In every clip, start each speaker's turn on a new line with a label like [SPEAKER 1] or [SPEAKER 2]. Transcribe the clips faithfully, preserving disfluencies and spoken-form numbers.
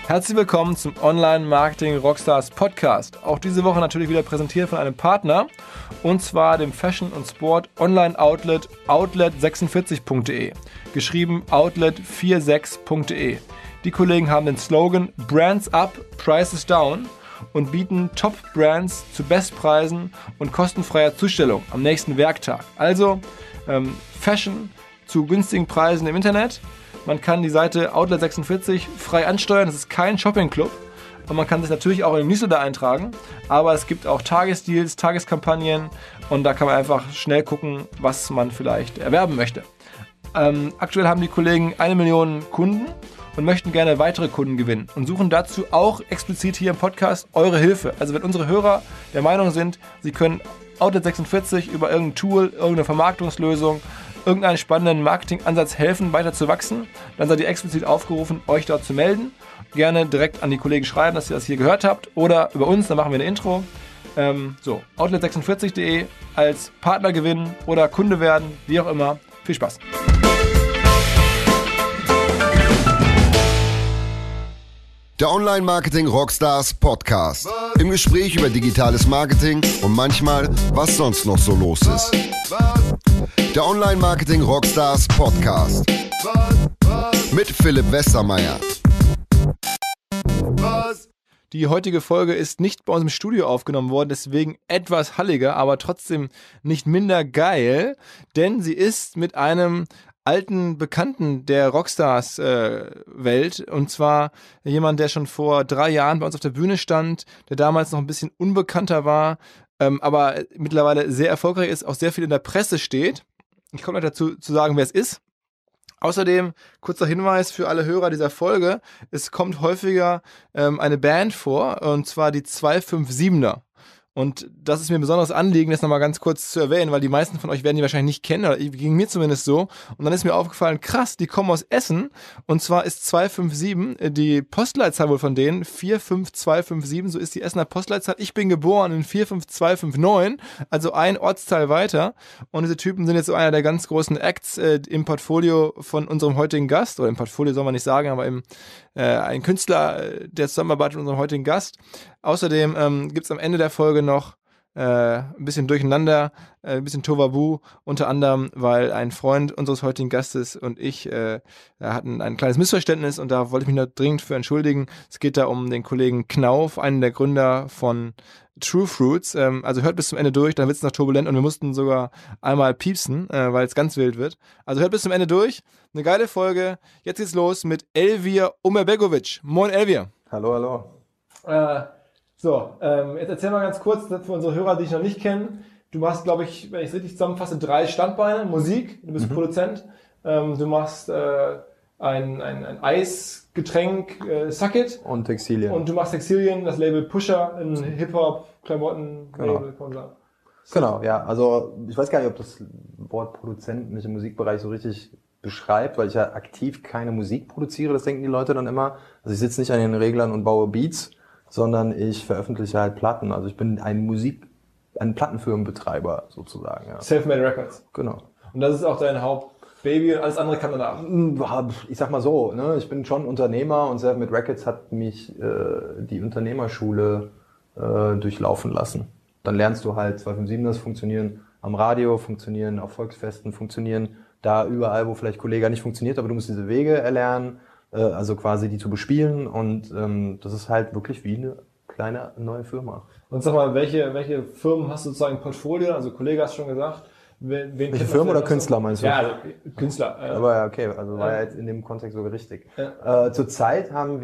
[SPEAKER 1] Herzlich willkommen zum Online-Marketing Rockstars Podcast. Auch diese Woche natürlich wieder präsentiert von einem Partner, und zwar dem Fashion- und Sport-Online-Outlet outlet sechsundvierzig punkt de, geschrieben outlet sechsundvierzig punkt de. Die Kollegen haben den Slogan Brands Up, Prices Down und bieten Top-Brands zu Bestpreisen und kostenfreier Zustellung am nächsten Werktag. Also ähm, Fashion zu günstigen Preisen im Internet. Man kann die Seite outlet sechsundvierzig frei ansteuern, das ist kein Shopping-Club. Und man kann sich natürlich auch in den Newsletter eintragen, aber es gibt auch Tagesdeals, Tageskampagnen und da kann man einfach schnell gucken, was man vielleicht erwerben möchte. Ähm, aktuell haben die Kollegen eine Million Kunden und möchten gerne weitere Kunden gewinnen und suchen dazu auch explizit hier im Podcast eure Hilfe. Also wenn unsere Hörer der Meinung sind, sie können outlet sechsundvierzig über irgendein Tool, irgendeine Vermarktungslösung, irgendeinen spannenden Marketingansatz helfen, weiter zu wachsen, dann seid ihr explizit aufgerufen, euch dort zu melden. Gerne direkt an die Kollegen schreiben, dass ihr das hier gehört habt oder über uns, dann machen wir eine Intro. Ähm, so, outlet sechsundvierzig punkt de als Partner gewinnen oder Kunde werden, wie auch immer. Viel Spaß!
[SPEAKER 2] Der Online-Marketing Rockstars Podcast. Im Gespräch über digitales Marketing und manchmal, was sonst noch so los ist. Der Online-Marketing Rockstars Podcast. Mit Philipp Westermeier.
[SPEAKER 1] Die heutige Folge ist nicht bei uns im Studio aufgenommen worden, deswegen etwas halliger, aber trotzdem nicht minder geil, denn sie ist mit einem alten Bekannten der Rockstars-Welt, äh, und zwar jemand, der schon vor drei Jahren bei uns auf der Bühne stand, der damals noch ein bisschen unbekannter war, ähm, aber mittlerweile sehr erfolgreich ist, auch sehr viel in der Presse steht. Ich komme noch dazu zu sagen, wer es ist. Außerdem, kurzer Hinweis für alle Hörer dieser Folge, es kommt häufiger ähm, eine Band vor, und zwar die zwei fünf siebener. Und das ist mir ein besonderes Anliegen, das nochmal ganz kurz zu erwähnen, weil die meisten von euch werden die wahrscheinlich nicht kennen, oder ging mir zumindest so. Und dann ist mir aufgefallen, krass, die kommen aus Essen, und zwar ist zwei fünf sieben die Postleitzahl wohl von denen, vier fünf zwei fünf sieben, so ist die Essener Postleitzahl. Ich bin geboren in vier fünf zwei fünf neun, also ein Ortsteil weiter. Und diese Typen sind jetzt so einer der ganz großen Acts äh, im Portfolio von unserem heutigen Gast, oder im Portfolio soll man nicht sagen, aber im, äh, ein Künstler, der zusammenarbeitet mit unserem heutigen Gast. Außerdem ähm, gibt es am Ende der Folge noch äh, ein bisschen Durcheinander, äh, ein bisschen Tohuwabohu, unter anderem, weil ein Freund unseres heutigen Gastes und ich äh, hatten ein kleines Missverständnis, und da wollte ich mich noch dringend für entschuldigen. Es geht da um den Kollegen Knauf, einen der Gründer von True Fruits. Ähm, also hört bis zum Ende durch, dann wird es noch turbulent, und wir mussten sogar einmal piepsen, äh, weil es ganz wild wird. Also hört bis zum Ende durch. Eine geile Folge. Jetzt geht's los mit Elvir Omerbegovic. Moin Elvir.
[SPEAKER 3] Hallo, hallo.
[SPEAKER 1] Äh, So, ähm, jetzt erzähl mal ganz kurz für unsere Hörer, die ich noch nicht kenne. Du machst, glaube ich, wenn ich es richtig zusammenfasse, drei Standbeine. Musik, du bist mhm. Produzent, ähm, du machst äh, ein, ein, ein Eisgetränk, äh, Sucket.
[SPEAKER 3] Und Textilien.
[SPEAKER 1] Und du machst Textilien, das Label Pusher, ein Hip-Hop, Klamotten,
[SPEAKER 3] genau.
[SPEAKER 1] Label, kann man sagen.
[SPEAKER 3] Genau, ja, also ich weiß gar nicht, ob das Wort Produzent mich im Musikbereich so richtig beschreibt, weil ich ja aktiv keine Musik produziere, das denken die Leute dann immer. Also ich sitze nicht an den Reglern und baue Beats, sondern ich veröffentliche halt Platten. Also ich bin ein Musik, ein Plattenfirmenbetreiber sozusagen. Ja.
[SPEAKER 1] Self-Made Records.
[SPEAKER 3] Genau.
[SPEAKER 1] Und das ist auch dein Hauptbaby, und alles andere kann danach.
[SPEAKER 3] Ich sag mal so, ne, ich bin schon Unternehmer, und Self-Made Records hat mich äh, die Unternehmerschule äh, durchlaufen lassen. Dann lernst du halt zwei fünf sieben, das funktionieren am Radio, funktionieren auf Volksfesten, funktionieren da überall, wo vielleicht Kollega nicht funktioniert, aber du musst diese Wege erlernen, also quasi die zu bespielen, und ähm, das ist halt wirklich wie eine kleine neue Firma.
[SPEAKER 1] Und sag mal, welche, welche Firmen hast du sozusagen im Portfolio? Also Kollege hast schon gesagt. Wen, wen
[SPEAKER 3] welche Firmen oder Künstler meinst du?
[SPEAKER 1] Ja, also Künstler. Äh,
[SPEAKER 3] Aber ja, okay, also war ja jetzt in dem Kontext sogar richtig. Ja. Äh, zurzeit haben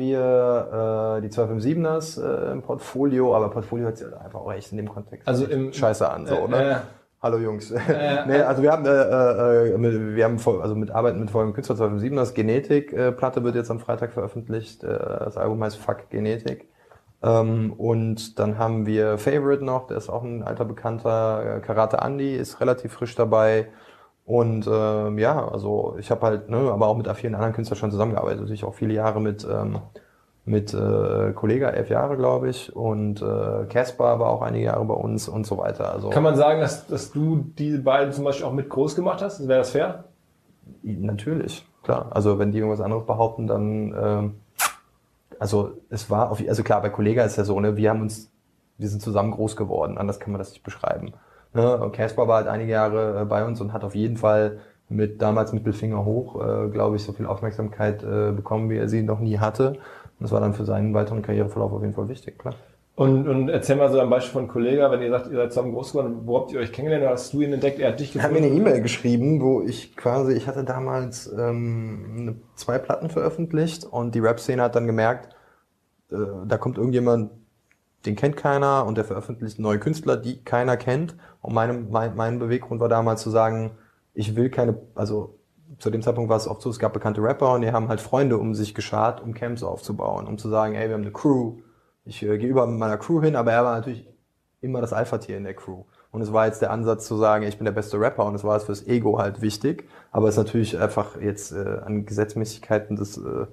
[SPEAKER 3] wir äh, die zwei fünf siebeners äh, im Portfolio, aber Portfolio hört sich einfach auch echt in dem Kontext
[SPEAKER 1] also im,
[SPEAKER 3] scheiße an, so,
[SPEAKER 1] äh,
[SPEAKER 3] ne?
[SPEAKER 1] Äh,
[SPEAKER 3] Hallo Jungs.
[SPEAKER 1] Äh,
[SPEAKER 3] nee, also wir haben, äh, äh, wir haben also mit Arbeiten mit folgendem Künstler zwei fünf sieben, das Genetik äh, Platte wird jetzt am Freitag veröffentlicht. Äh, das Album heißt Fuck Genetik. Ähm, und dann haben wir Favorite noch, der ist auch ein alter Bekannter. Karate Andy ist relativ frisch dabei. Und ähm, ja, also ich habe halt, ne, aber auch mit vielen anderen Künstlern schon zusammengearbeitet. Natürlich auch viele Jahre mit ähm, mit äh, Kollega, elf Jahre, glaube ich, und Caspar äh, war auch einige Jahre bei uns und so weiter. Also
[SPEAKER 1] kann man sagen, dass, dass du die beiden zum Beispiel auch mit groß gemacht hast? Wäre das fair?
[SPEAKER 3] Natürlich, klar. Also wenn die irgendwas anderes behaupten, dann ähm, Also es war, auf, also klar, bei Kollega ist ja so, ne, wir haben uns, wir sind zusammen groß geworden, anders kann man das nicht beschreiben. Ne? Und Caspar war halt einige Jahre bei uns und hat auf jeden Fall mit damals Mittelfinger hoch, äh, glaube ich, so viel Aufmerksamkeit äh, bekommen, wie er sie noch nie hatte. Und das war dann für seinen weiteren Karriereverlauf auf jeden Fall wichtig, klar.
[SPEAKER 1] Und, und erzähl mal so ein Beispiel von Kollega, wenn ihr sagt, ihr seid zusammen groß geworden, wo habt ihr euch kennengelernt, oder hast du ihn entdeckt, er hat dich gefunden?
[SPEAKER 3] Er hat mir eine E-Mail geschrieben, wo ich quasi, ich hatte damals ähm, zwei Platten veröffentlicht und die Rap-Szene hat dann gemerkt, äh, da kommt irgendjemand, den kennt keiner und der veröffentlicht neue Künstler, die keiner kennt. Und mein, mein, mein Beweggrund war damals zu sagen, ich will keine, also zu dem Zeitpunkt war es oft so, es gab bekannte Rapper und die haben halt Freunde um sich geschart, um Camps aufzubauen, um zu sagen, ey, wir haben eine Crew, ich äh, gehe über mit meiner Crew hin, aber er war natürlich immer das Alpha-Tier in der Crew. Und es war jetzt der Ansatz zu sagen, ich bin der beste Rapper und es war es fürs Ego halt wichtig, aber es ist natürlich einfach jetzt äh, an Gesetzmäßigkeiten des äh,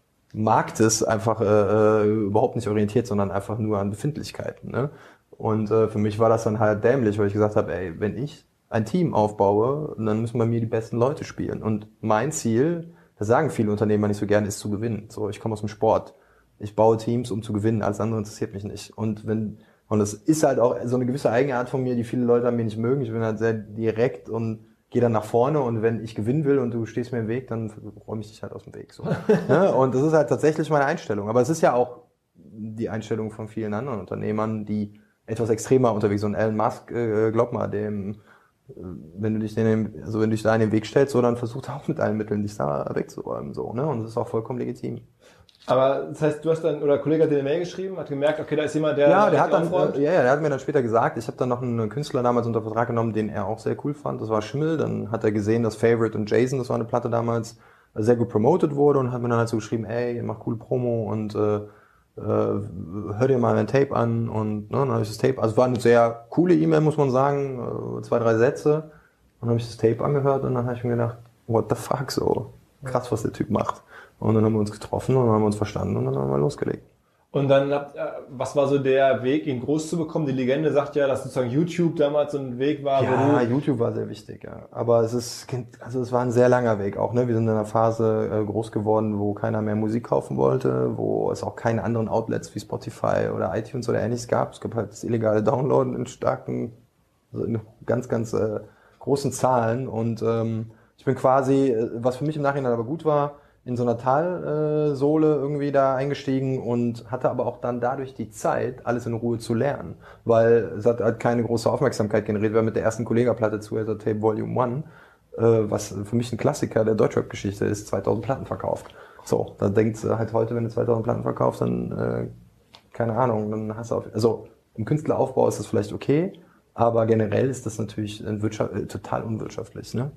[SPEAKER 3] Marktes einfach äh, überhaupt nicht orientiert, sondern einfach nur an Befindlichkeiten. Ne? Und äh, für mich war das dann halt dämlich, weil ich gesagt habe, ey, wenn ich ein Team aufbaue, dann müssen bei mir die besten Leute spielen. Und mein Ziel, das sagen viele Unternehmer nicht so gerne, ist zu gewinnen. So, ich komme aus dem Sport. Ich baue Teams, um zu gewinnen. Alles andere interessiert mich nicht. Und wenn, und das ist halt auch so eine gewisse Eigenart von mir, die viele Leute an mir nicht mögen. Ich bin halt sehr direkt und gehe dann nach vorne. Und wenn ich gewinnen will und du stehst mir im Weg, dann räume ich dich halt aus dem Weg. So. Ja, und das ist halt tatsächlich meine Einstellung. Aber es ist ja auch die Einstellung von vielen anderen Unternehmern, die etwas extremer unterwegs sind. So ein Elon Musk, äh, glaub mal, dem, wenn du dich den, also wenn du dich da in den Weg stellst, so, dann versucht er auch mit allen Mitteln dich da wegzuräumen, so, ne? Und das ist auch vollkommen legitim.
[SPEAKER 1] Aber das heißt, du hast dann, oder ein Kollege hat dir eine Mail geschrieben, hat gemerkt, okay, da ist jemand, der...
[SPEAKER 3] Ja, der hat dann, äh, ja, ja, der hat mir dann später gesagt, ich habe dann noch einen Künstler damals unter Vertrag genommen, den er auch sehr cool fand, das war Schimmel, dann hat er gesehen, dass Favorite und Jason, das war eine Platte damals, sehr gut promoted wurde und hat mir dann halt so geschrieben, ey, mach coole Promo und äh, äh, hör dir mal ein Tape an und ne, dann habe ich das Tape, also es war eine sehr coole E-Mail, muss man sagen, äh, zwei, drei Sätze, und dann habe ich das Tape angehört und dann habe ich mir gedacht, what the fuck, so krass, was der Typ macht. Und dann haben wir uns getroffen und dann haben wir uns verstanden und dann haben wir losgelegt.
[SPEAKER 1] Und dann, habt, was war so der Weg, ihn groß zu bekommen? Die Legende sagt ja, dass sozusagen YouTube damals so ein Weg war,
[SPEAKER 3] ja, wo du... YouTube war sehr wichtig, ja. Aber es ist, also es war ein sehr langer Weg auch, ne. Wir sind in einer Phase äh, groß geworden, wo keiner mehr Musik kaufen wollte, wo es auch keine anderen Outlets wie Spotify oder iTunes oder ähnliches gab. Es gab halt das illegale Downloaden in starken, also in ganz, ganz äh, großen Zahlen. Und ähm, ich bin quasi, was für mich im Nachhinein aber gut war, in so einer Talsohle irgendwie da eingestiegen und hatte aber auch dann dadurch die Zeit, alles in Ruhe zu lernen. Weil es hat halt keine große Aufmerksamkeit generiert. Wir haben mit der ersten Kollega-Platte Zuhälter Tape Volume One, äh, was für mich ein Klassiker der Deutschrap-Geschichte ist, zweitausend Platten verkauft. So, da denkt halt heute, wenn du zweitausend Platten verkaufst, dann, äh, keine Ahnung, dann hast du auf, also im Künstleraufbau ist das vielleicht okay, aber generell ist das natürlich ein Wirtschaft, äh, total unwirtschaftlich, ne?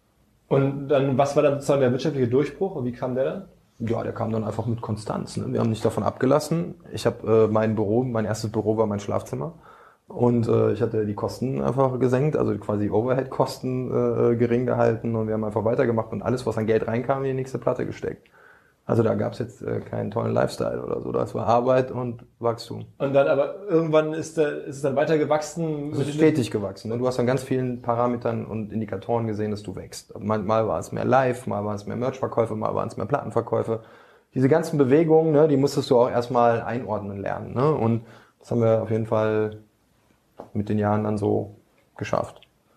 [SPEAKER 1] Und dann, was war dann sozusagen der wirtschaftliche Durchbruch und wie kam der dann?
[SPEAKER 3] Ja, der kam dann einfach mit Konstanz. Ne? Wir haben nicht davon abgelassen. Ich habe äh, mein Büro, mein erstes Büro war mein Schlafzimmer und äh, ich hatte die Kosten einfach gesenkt, also quasi Overhead-Kosten äh, gering gehalten und wir haben einfach weitergemacht und alles, was an Geld reinkam, in die nächste Platte gesteckt. Also da gab's jetzt äh, keinen tollen Lifestyle oder so, das war Arbeit und Wachstum.
[SPEAKER 1] Und dann aber irgendwann ist, der, ist es dann weiter gewachsen?
[SPEAKER 3] Es ist stetig gewachsen. Ne? Du hast an ganz vielen Parametern und Indikatoren gesehen, dass du wächst. Mal war es mehr Live, mal war es mehr Merchverkäufe, mal waren es mehr Plattenverkäufe. Diese ganzen Bewegungen, ne, die musstest du auch erstmal einordnen lernen. Ne? Und das haben wir auf jeden Fall mit den Jahren dann so geschafft.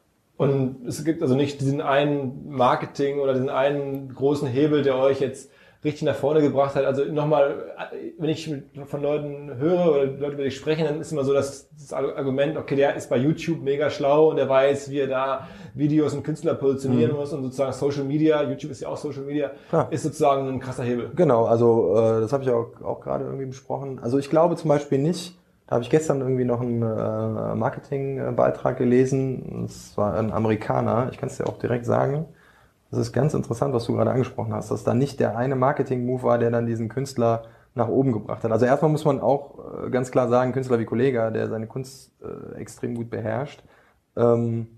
[SPEAKER 1] Und es gibt also nicht diesen einen Marketing oder diesen einen großen Hebel, der euch jetzt richtig nach vorne gebracht hat. Also nochmal, wenn ich von Leuten höre oder Leute über dich sprechen, dann ist immer so dass das Argument, okay, der ist bei YouTube mega schlau und der weiß, wie er da Videos und Künstler positionieren mhm. muss und sozusagen Social Media, YouTube ist ja auch Social Media, ja. ist sozusagen ein krasser Hebel.
[SPEAKER 3] Genau, also äh, das habe ich auch, auch gerade irgendwie besprochen. Also ich glaube zum Beispiel nicht, da habe ich gestern irgendwie noch einen äh, Marketingbeitrag gelesen, das war ein Amerikaner, ich kann es dir auch direkt sagen. Das ist ganz interessant, was du gerade angesprochen hast, dass da nicht der eine Marketing-Move war, der dann diesen Künstler nach oben gebracht hat. Also erstmal muss man auch ganz klar sagen, Künstler wie Kollega, der seine Kunst äh, extrem gut beherrscht, ähm,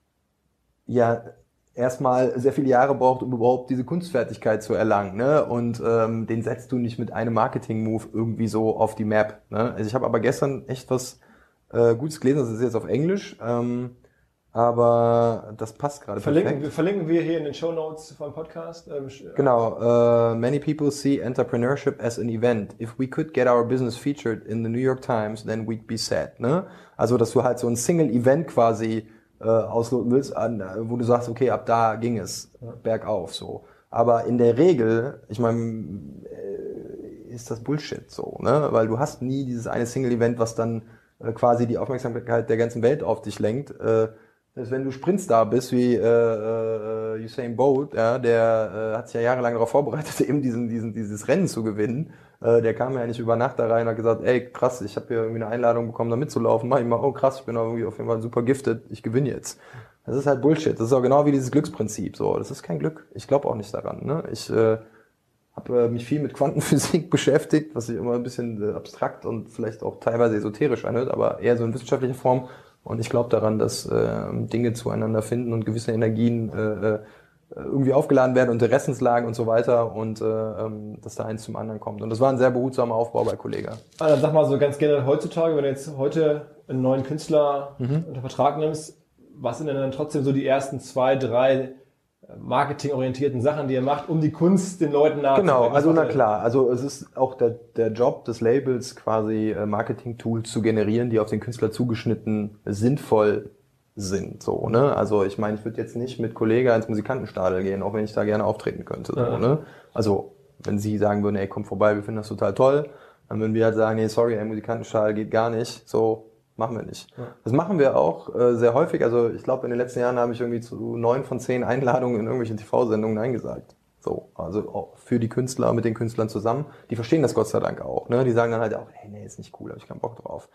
[SPEAKER 3] ja erstmal sehr viele Jahre braucht, um überhaupt diese Kunstfertigkeit zu erlangen. Ne? Und ähm, den setzt du nicht mit einem Marketing-Move irgendwie so auf die Map. Ne? Also ich habe aber gestern echt was äh, Gutes gelesen, das ist jetzt auf Englisch, ähm, aber das passt gerade
[SPEAKER 1] Verlinken,
[SPEAKER 3] perfekt.
[SPEAKER 1] verlinken wir hier in den Shownotes vom Podcast. Ähm,
[SPEAKER 3] Genau. Uh, many people see entrepreneurship as an event. If we could get our business featured in the New York Times, then we'd be sad. Ne? Also, dass du halt so ein Single-Event quasi äh, ausloten willst, an, wo du sagst, okay, ab da ging es ja. bergauf. So. Aber in der Regel, ich meine, äh, ist das Bullshit so, ne? Weil du hast nie dieses eine Single-Event, was dann äh, quasi die Aufmerksamkeit der ganzen Welt auf dich lenkt. Äh, dass wenn du Sprintstar bist, wie äh, äh, Usain Bolt, ja, der äh, hat sich ja jahrelang darauf vorbereitet, eben diesen, diesen, dieses Rennen zu gewinnen. Äh, der kam ja nicht über Nacht da rein und hat gesagt, ey, krass, ich habe hier irgendwie eine Einladung bekommen, da mitzulaufen. Mach ich mal, oh krass, ich bin irgendwie auf jeden Fall super gifted, ich gewinne jetzt. Das ist halt Bullshit. Das ist auch genau wie dieses Glücksprinzip. So, das ist kein Glück. Ich glaube auch nicht daran. Ne? Ich äh, habe äh, mich viel mit Quantenphysik beschäftigt, was sich immer ein bisschen äh, abstrakt und vielleicht auch teilweise esoterisch anhört, aber eher so in wissenschaftlicher Form. Und ich glaube daran, dass äh, Dinge zueinander finden und gewisse Energien äh, irgendwie aufgeladen werden, Interessenslagen und so weiter und äh, ähm, dass da eins zum anderen kommt. Und das war ein sehr behutsamer Aufbau bei Kollega.
[SPEAKER 1] Ah, dann sag mal so ganz generell heutzutage, wenn du jetzt heute einen neuen Künstler mhm. unter Vertrag nimmst, was sind denn dann trotzdem so die ersten zwei, drei marketingorientierten Sachen, die ihr macht, um die Kunst den Leuten nahezubringen?
[SPEAKER 3] Genau, also na klar, also es ist auch der, der Job des Labels, quasi Marketing-Tools zu generieren, die auf den Künstler zugeschnitten sinnvoll sind, so, ne? Also ich meine, ich würde jetzt nicht mit Kollega ins Musikantenstadel gehen, auch wenn ich da gerne auftreten könnte, so, ja. ne? Also wenn sie sagen würden, ey, komm vorbei, wir finden das total toll, dann würden wir halt sagen, nee, sorry, ey, Musikantenstadel geht gar nicht, so, machen wir nicht. Ja. Das machen wir auch äh, sehr häufig. Also ich glaube, in den letzten Jahren habe ich irgendwie zu neun von zehn Einladungen in irgendwelchen T V-Sendungen Nein gesagt. So, also auch für die Künstler, mit den Künstlern zusammen. Die verstehen das Gott sei Dank auch. Ne? Die sagen dann halt auch, hey, nee, ist nicht cool, habe ich keinen Bock drauf.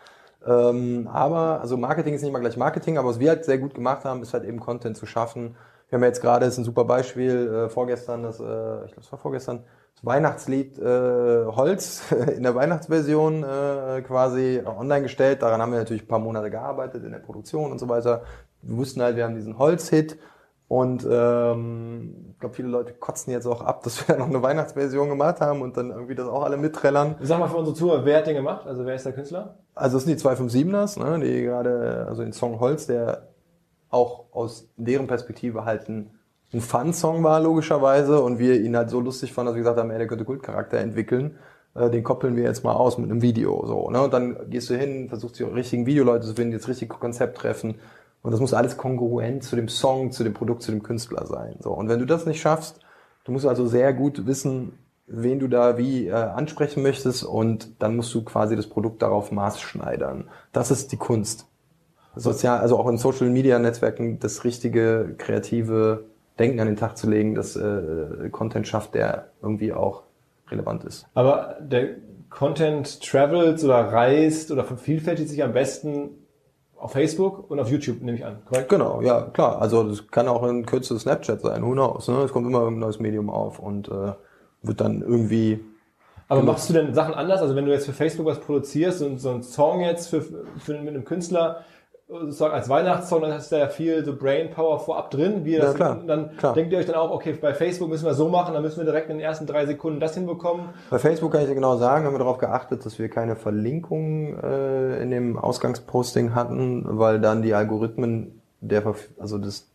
[SPEAKER 3] Ähm, aber, also Marketing ist nicht mal gleich Marketing, aber was wir halt sehr gut gemacht haben, ist halt eben Content zu schaffen. Wir haben ja jetzt gerade, das ist ein super Beispiel, äh, vorgestern, das, äh, ich glaube, es war vorgestern, das Weihnachtslied äh, Holz in der Weihnachtsversion äh, quasi online gestellt. Daran haben wir natürlich ein paar Monate gearbeitet in der Produktion und so weiter. Wir wussten halt, wir haben diesen Holz-Hit und ähm, ich glaube, viele Leute kotzen jetzt auch ab, dass wir noch eine Weihnachtsversion gemacht haben und dann irgendwie das auch alle mitträllern.
[SPEAKER 1] Sag mal für unsere Zuhörer, wer hat den gemacht? Also wer ist der Künstler?
[SPEAKER 3] Also das sind die zwei fünf siebeners, ne, die gerade, also den Song Holz, der auch aus deren Perspektive halt ein ein Fun-Song war, logischerweise, und wir ihn halt so lustig fanden, dass wir gesagt haben, ey, der könnte Kultcharakter entwickeln, äh, den koppeln wir jetzt mal aus mit einem Video, so, ne, und dann gehst du hin, versuchst die richtigen Videoleute zu finden, die das richtige Konzept treffen, und das muss alles kongruent zu dem Song, zu dem Produkt, zu dem Künstler sein, so, und wenn du das nicht schaffst, du musst also sehr gut wissen, wen du da wie äh, ansprechen möchtest, und dann musst du quasi das Produkt darauf maßschneidern. Das ist die Kunst. Sozial, also auch in Social-Media-Netzwerken das richtige, kreative Denken an den Tag zu legen, dass äh, Content schafft, der irgendwie auch relevant ist.
[SPEAKER 1] Aber der Content travelt oder reist oder vervielfältigt sich am besten auf Facebook und auf YouTube, nehme ich an, korrekt?
[SPEAKER 3] Genau, ja, klar. Also das kann auch in Kürze Snapchat sein, who knows, ne? Es kommt immer irgendein neues Medium auf und äh, wird dann irgendwie...
[SPEAKER 1] Aber genutzt. Machst du denn Sachen anders? Also wenn du jetzt für Facebook was produzierst und so einen Song jetzt für, für mit einem Künstler sozusagen als Weihnachtssong, dann hast du ja viel so Brainpower vorab drin. Wie das, ja, klar, dann klar. Denkt ihr euch dann auch, okay, bei Facebook müssen wir so machen, dann müssen wir direkt in den ersten drei Sekunden das hinbekommen.
[SPEAKER 3] Bei Facebook kann ich dir genau sagen, haben wir darauf geachtet, dass wir keine Verlinkung äh, in dem Ausgangsposting hatten, weil dann die Algorithmen der, also des,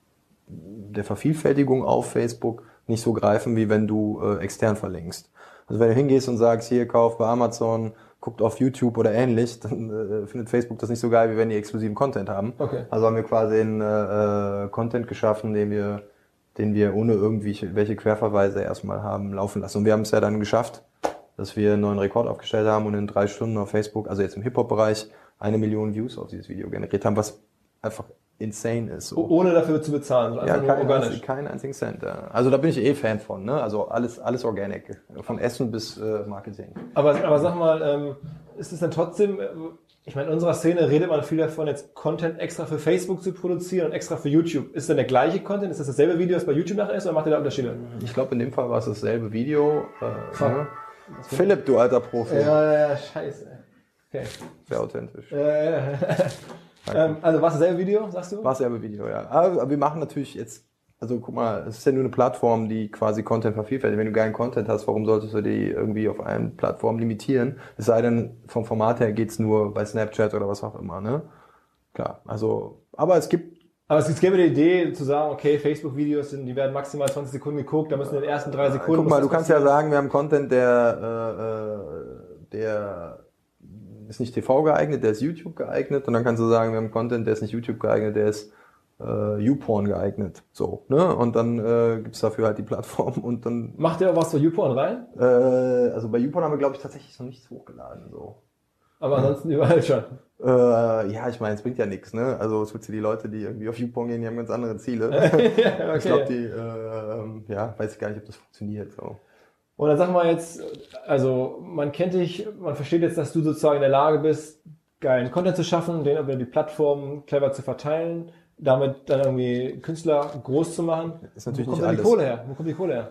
[SPEAKER 3] der Vervielfältigung auf Facebook nicht so greifen, wie wenn du äh, extern verlinkst. Also wenn du hingehst und sagst, hier, kauf bei Amazon, guckt auf YouTube oder ähnlich, dann äh, findet Facebook das nicht so geil, wie wenn die exklusiven Content haben. Okay. Also haben wir quasi einen äh, Content geschaffen, den wir, den wir ohne irgendwie welche Querverweise erstmal haben laufen lassen. Und wir haben es ja dann geschafft, dass wir einen neuen Rekord aufgestellt haben und in drei Stunden auf Facebook, also jetzt im Hip-Hop-Bereich, eine Million Views auf dieses Video generiert haben, was einfach insane ist. So.
[SPEAKER 1] Ohne dafür zu bezahlen,
[SPEAKER 3] also ja, kein, organisch. Keinen einzigen Cent. Ja. Also da bin ich eh Fan von, ne? Also alles, alles Organic, von Essen bis äh, Marketing.
[SPEAKER 1] Aber, aber sag mal, ähm, ist es dann trotzdem, ich meine, in unserer Szene redet man viel davon, jetzt Content extra für Facebook zu produzieren und extra für YouTube. Ist denn der gleiche Content? Ist das dasselbe Video, was bei YouTube nachher ist, oder macht ihr da Unterschiede?
[SPEAKER 3] Ich glaube, in dem Fall war es dasselbe Video. Äh, ne? Philipp, du alter Profi.
[SPEAKER 1] Ja, ja, ja, scheiße. Okay.
[SPEAKER 3] Sehr authentisch.
[SPEAKER 1] Ja, ja. Ähm, also war es dasselbe Video, sagst du?
[SPEAKER 3] War dasselbe Video, ja. Aber wir machen natürlich jetzt, also guck mal, es ist ja nur eine Plattform, die quasi Content vervielfältigt. Wenn du geilen Content hast, warum solltest du die irgendwie auf eine Plattform limitieren? Es sei denn, vom Format her geht's nur bei Snapchat oder was auch immer, ne? Klar, also, aber es gibt
[SPEAKER 1] Aber es gäbe die Idee zu sagen, okay, Facebook-Videos sind, die werden maximal zwanzig Sekunden geguckt, da müssen in den ersten drei Sekunden...
[SPEAKER 3] Guck mal, du kannst ja sagen, wir haben Content, der, äh, der ist nicht T V geeignet, der ist YouTube geeignet, und dann kannst du sagen, wir haben Content, der ist nicht YouTube geeignet, der ist äh, YouPorn geeignet. So, ne? Und dann äh, gibt's dafür halt die Plattform und dann...
[SPEAKER 1] Macht ihr auch was für YouPorn rein?
[SPEAKER 3] Äh, also bei YouPorn haben wir, glaube ich, tatsächlich noch nichts hochgeladen. So.
[SPEAKER 1] Aber ansonsten überall schon.
[SPEAKER 3] Äh, ja, ich meine, es bringt ja nichts, ne? Also es wird die Leute, die irgendwie auf YouPorn gehen, die haben ganz andere Ziele.
[SPEAKER 1] Ja, okay.
[SPEAKER 3] Ich glaube, die, äh, ja, weiß ich gar nicht, ob das funktioniert. So.
[SPEAKER 1] Und dann sag mal jetzt, also man kennt dich, man versteht jetzt, dass du sozusagen in der Lage bist, geilen Content zu schaffen, den über die Plattform clever zu verteilen, damit dann irgendwie Künstler groß zu machen.
[SPEAKER 3] Ist natürlich
[SPEAKER 1] Wo kommt
[SPEAKER 3] nicht
[SPEAKER 1] denn die
[SPEAKER 3] alles.
[SPEAKER 1] Kohle her? Wo kommt die Kohle her?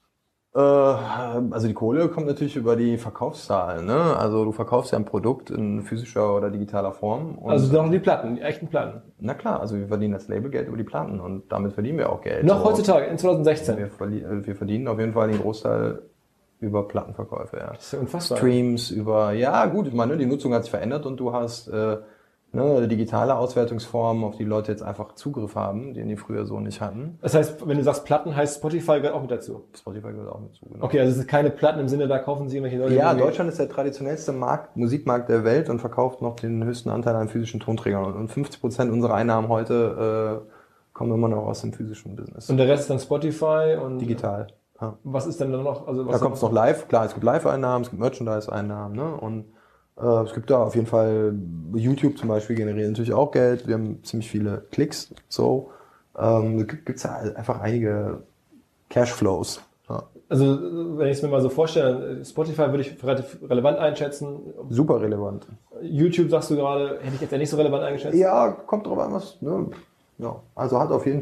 [SPEAKER 3] Also die Kohle kommt natürlich über die Verkaufszahlen, ne? Also du verkaufst ja ein Produkt in physischer oder digitaler Form. Und
[SPEAKER 1] Also noch die Platten, die echten Platten.
[SPEAKER 3] Na klar, also wir verdienen als Label Geld über die Platten und damit verdienen wir auch Geld.
[SPEAKER 1] Noch
[SPEAKER 3] so.
[SPEAKER 1] heutzutage, in zwanzig sechzehn.
[SPEAKER 3] Wir, verli- wir verdienen auf jeden Fall den Großteil über Plattenverkäufe, ja.
[SPEAKER 1] Das ist ja unfassbar.
[SPEAKER 3] Streams, über, ja gut, ich meine, die Nutzung hat sich verändert und du hast äh, ne, digitale Auswertungsformen, auf die Leute jetzt einfach Zugriff haben, den die früher so nicht hatten.
[SPEAKER 1] Das heißt, wenn du sagst Platten, heißt Spotify gehört auch mit dazu.
[SPEAKER 3] Spotify gehört auch mit zu, genau.
[SPEAKER 1] Okay, also es sind keine Platten im Sinne, da kaufen sie irgendwelche Leute.
[SPEAKER 3] Ja,
[SPEAKER 1] irgendwie-
[SPEAKER 3] Deutschland ist der traditionellste Markt, Musikmarkt der Welt und verkauft noch den höchsten Anteil an physischen Tonträgern. Und fünfzig Prozent unserer Einnahmen heute äh, kommen immer noch aus dem physischen Business.
[SPEAKER 1] Und der Rest ist dann Spotify und...
[SPEAKER 3] Digital. Ja.
[SPEAKER 1] Was ist denn dann noch? Also was
[SPEAKER 3] Da kommt es noch live, klar, es gibt Live-Einnahmen, es gibt Merchandise-Einnahmen, ne? Und äh, es gibt da auf jeden Fall, YouTube zum Beispiel generiert natürlich auch Geld, wir haben ziemlich viele Klicks, so. Ähm, da gibt es ja einfach einige Cashflows. Ja.
[SPEAKER 1] Also, wenn ich es mir mal so vorstelle, Spotify würde ich für relativ relevant einschätzen.
[SPEAKER 3] Super relevant.
[SPEAKER 1] YouTube, sagst du gerade, hätte ich jetzt ja nicht so relevant eingeschätzt.
[SPEAKER 3] Ja, kommt drauf an, was, ne? Ja. Also hat auf jeden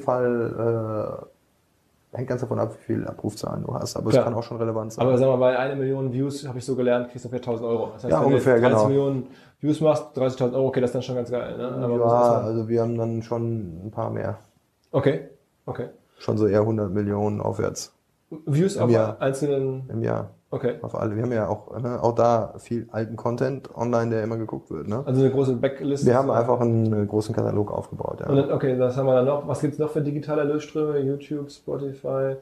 [SPEAKER 3] Fall, äh, hängt ganz davon ab, wie viel Abrufzahlen du hast, aber
[SPEAKER 1] Klar.
[SPEAKER 3] es kann auch schon relevant sein.
[SPEAKER 1] Aber sag mal, bei einer Million Views, habe ich so gelernt, kriegst du ungefähr tausend Euro. Das heißt,
[SPEAKER 3] Ja,
[SPEAKER 1] wenn
[SPEAKER 3] ungefähr,
[SPEAKER 1] du jetzt dreißig
[SPEAKER 3] genau.
[SPEAKER 1] Millionen Views machst, dreißigtausend Euro, okay, das ist dann schon ganz geil. Ne? Aber
[SPEAKER 3] ja,
[SPEAKER 1] was ist das?
[SPEAKER 3] also wir haben dann schon ein paar mehr.
[SPEAKER 1] Okay, okay.
[SPEAKER 3] Schon so eher hundert Millionen aufwärts
[SPEAKER 1] Views
[SPEAKER 3] Im
[SPEAKER 1] auf
[SPEAKER 3] Jahr.
[SPEAKER 1] einzelnen...
[SPEAKER 3] im Jahr.
[SPEAKER 1] Okay.
[SPEAKER 3] Auf alle. Wir haben ja auch, ne, auch da viel alten Content online, der immer geguckt wird. Ne?
[SPEAKER 1] Also eine große Backlist.
[SPEAKER 3] Wir haben einfach einen großen Katalog aufgebaut. Ja.
[SPEAKER 1] Und dann, okay, das haben wir dann noch. Was gibt's noch für digitale Erlösströme? YouTube, Spotify.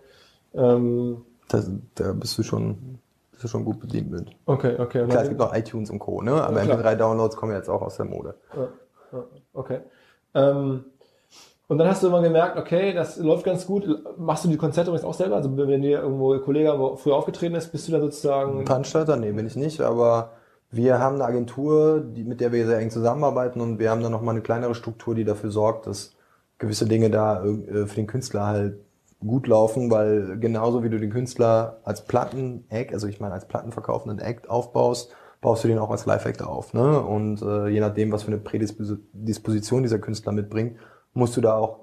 [SPEAKER 1] Ähm,
[SPEAKER 3] Das, da bist du schon, bist du schon gut bedient mit.
[SPEAKER 1] okay, okay. Und
[SPEAKER 3] Klar,
[SPEAKER 1] dann-
[SPEAKER 3] es gibt noch iTunes und Co. Ne? Aber
[SPEAKER 1] Ja, klar.
[SPEAKER 3] M P drei Downloads kommen jetzt auch aus der Mode.
[SPEAKER 1] Ja, ja, okay. Ähm, und dann hast du immer gemerkt, okay, das läuft ganz gut. Machst du die Konzerte übrigens auch selber? Also wenn dir irgendwo ein Kollege wo früher aufgetreten ist, bist du dann sozusagen...
[SPEAKER 3] Veranstalter? Nee, bin ich nicht, aber wir haben eine Agentur, die, mit der wir sehr eng zusammenarbeiten und wir haben dann nochmal eine kleinere Struktur, die dafür sorgt, dass gewisse Dinge da äh, für den Künstler halt gut laufen, weil genauso wie du den Künstler als Platten-Act, also ich meine als plattenverkaufenden Act aufbaust, baust du den auch als Live-Act auf. Ne? Und äh, je nachdem, was für eine Prädisposition dieser Künstler mitbringt, musst du da auch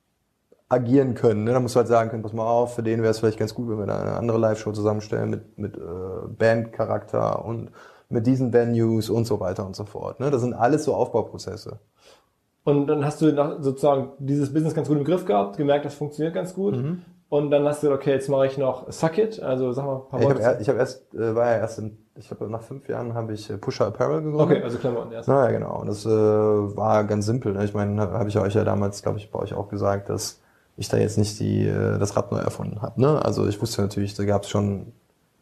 [SPEAKER 3] agieren können. Ne? Da musst du halt sagen können, pass mal auf, für den wäre es vielleicht ganz gut, wenn wir da eine andere Live-Show zusammenstellen mit, mit äh, Bandcharakter und mit diesen Venues und so weiter und so fort. Ne? Das sind alles so Aufbauprozesse.
[SPEAKER 1] Und dann hast du nach, sozusagen dieses Business ganz gut im Griff gehabt, gemerkt, das funktioniert ganz gut.
[SPEAKER 3] Mhm.
[SPEAKER 1] Und dann hast du gesagt, okay, jetzt mache ich noch Suck It. Also sag mal ein paar
[SPEAKER 3] Ich
[SPEAKER 1] Worte.
[SPEAKER 3] habe ich hab erst, äh, war ja erst in, ich glaube nach fünf Jahren habe ich äh, Pusher Apparel gegründet.
[SPEAKER 1] Okay, also Klamotten erst.
[SPEAKER 3] Naja, genau. Und das äh, war ganz simpel. Ne? Ich meine, habe hab ich euch ja damals, glaube ich, bei euch auch gesagt, dass ich da jetzt nicht die äh, das Rad neu erfunden habe. Ne? Also ich wusste natürlich, da gab es schon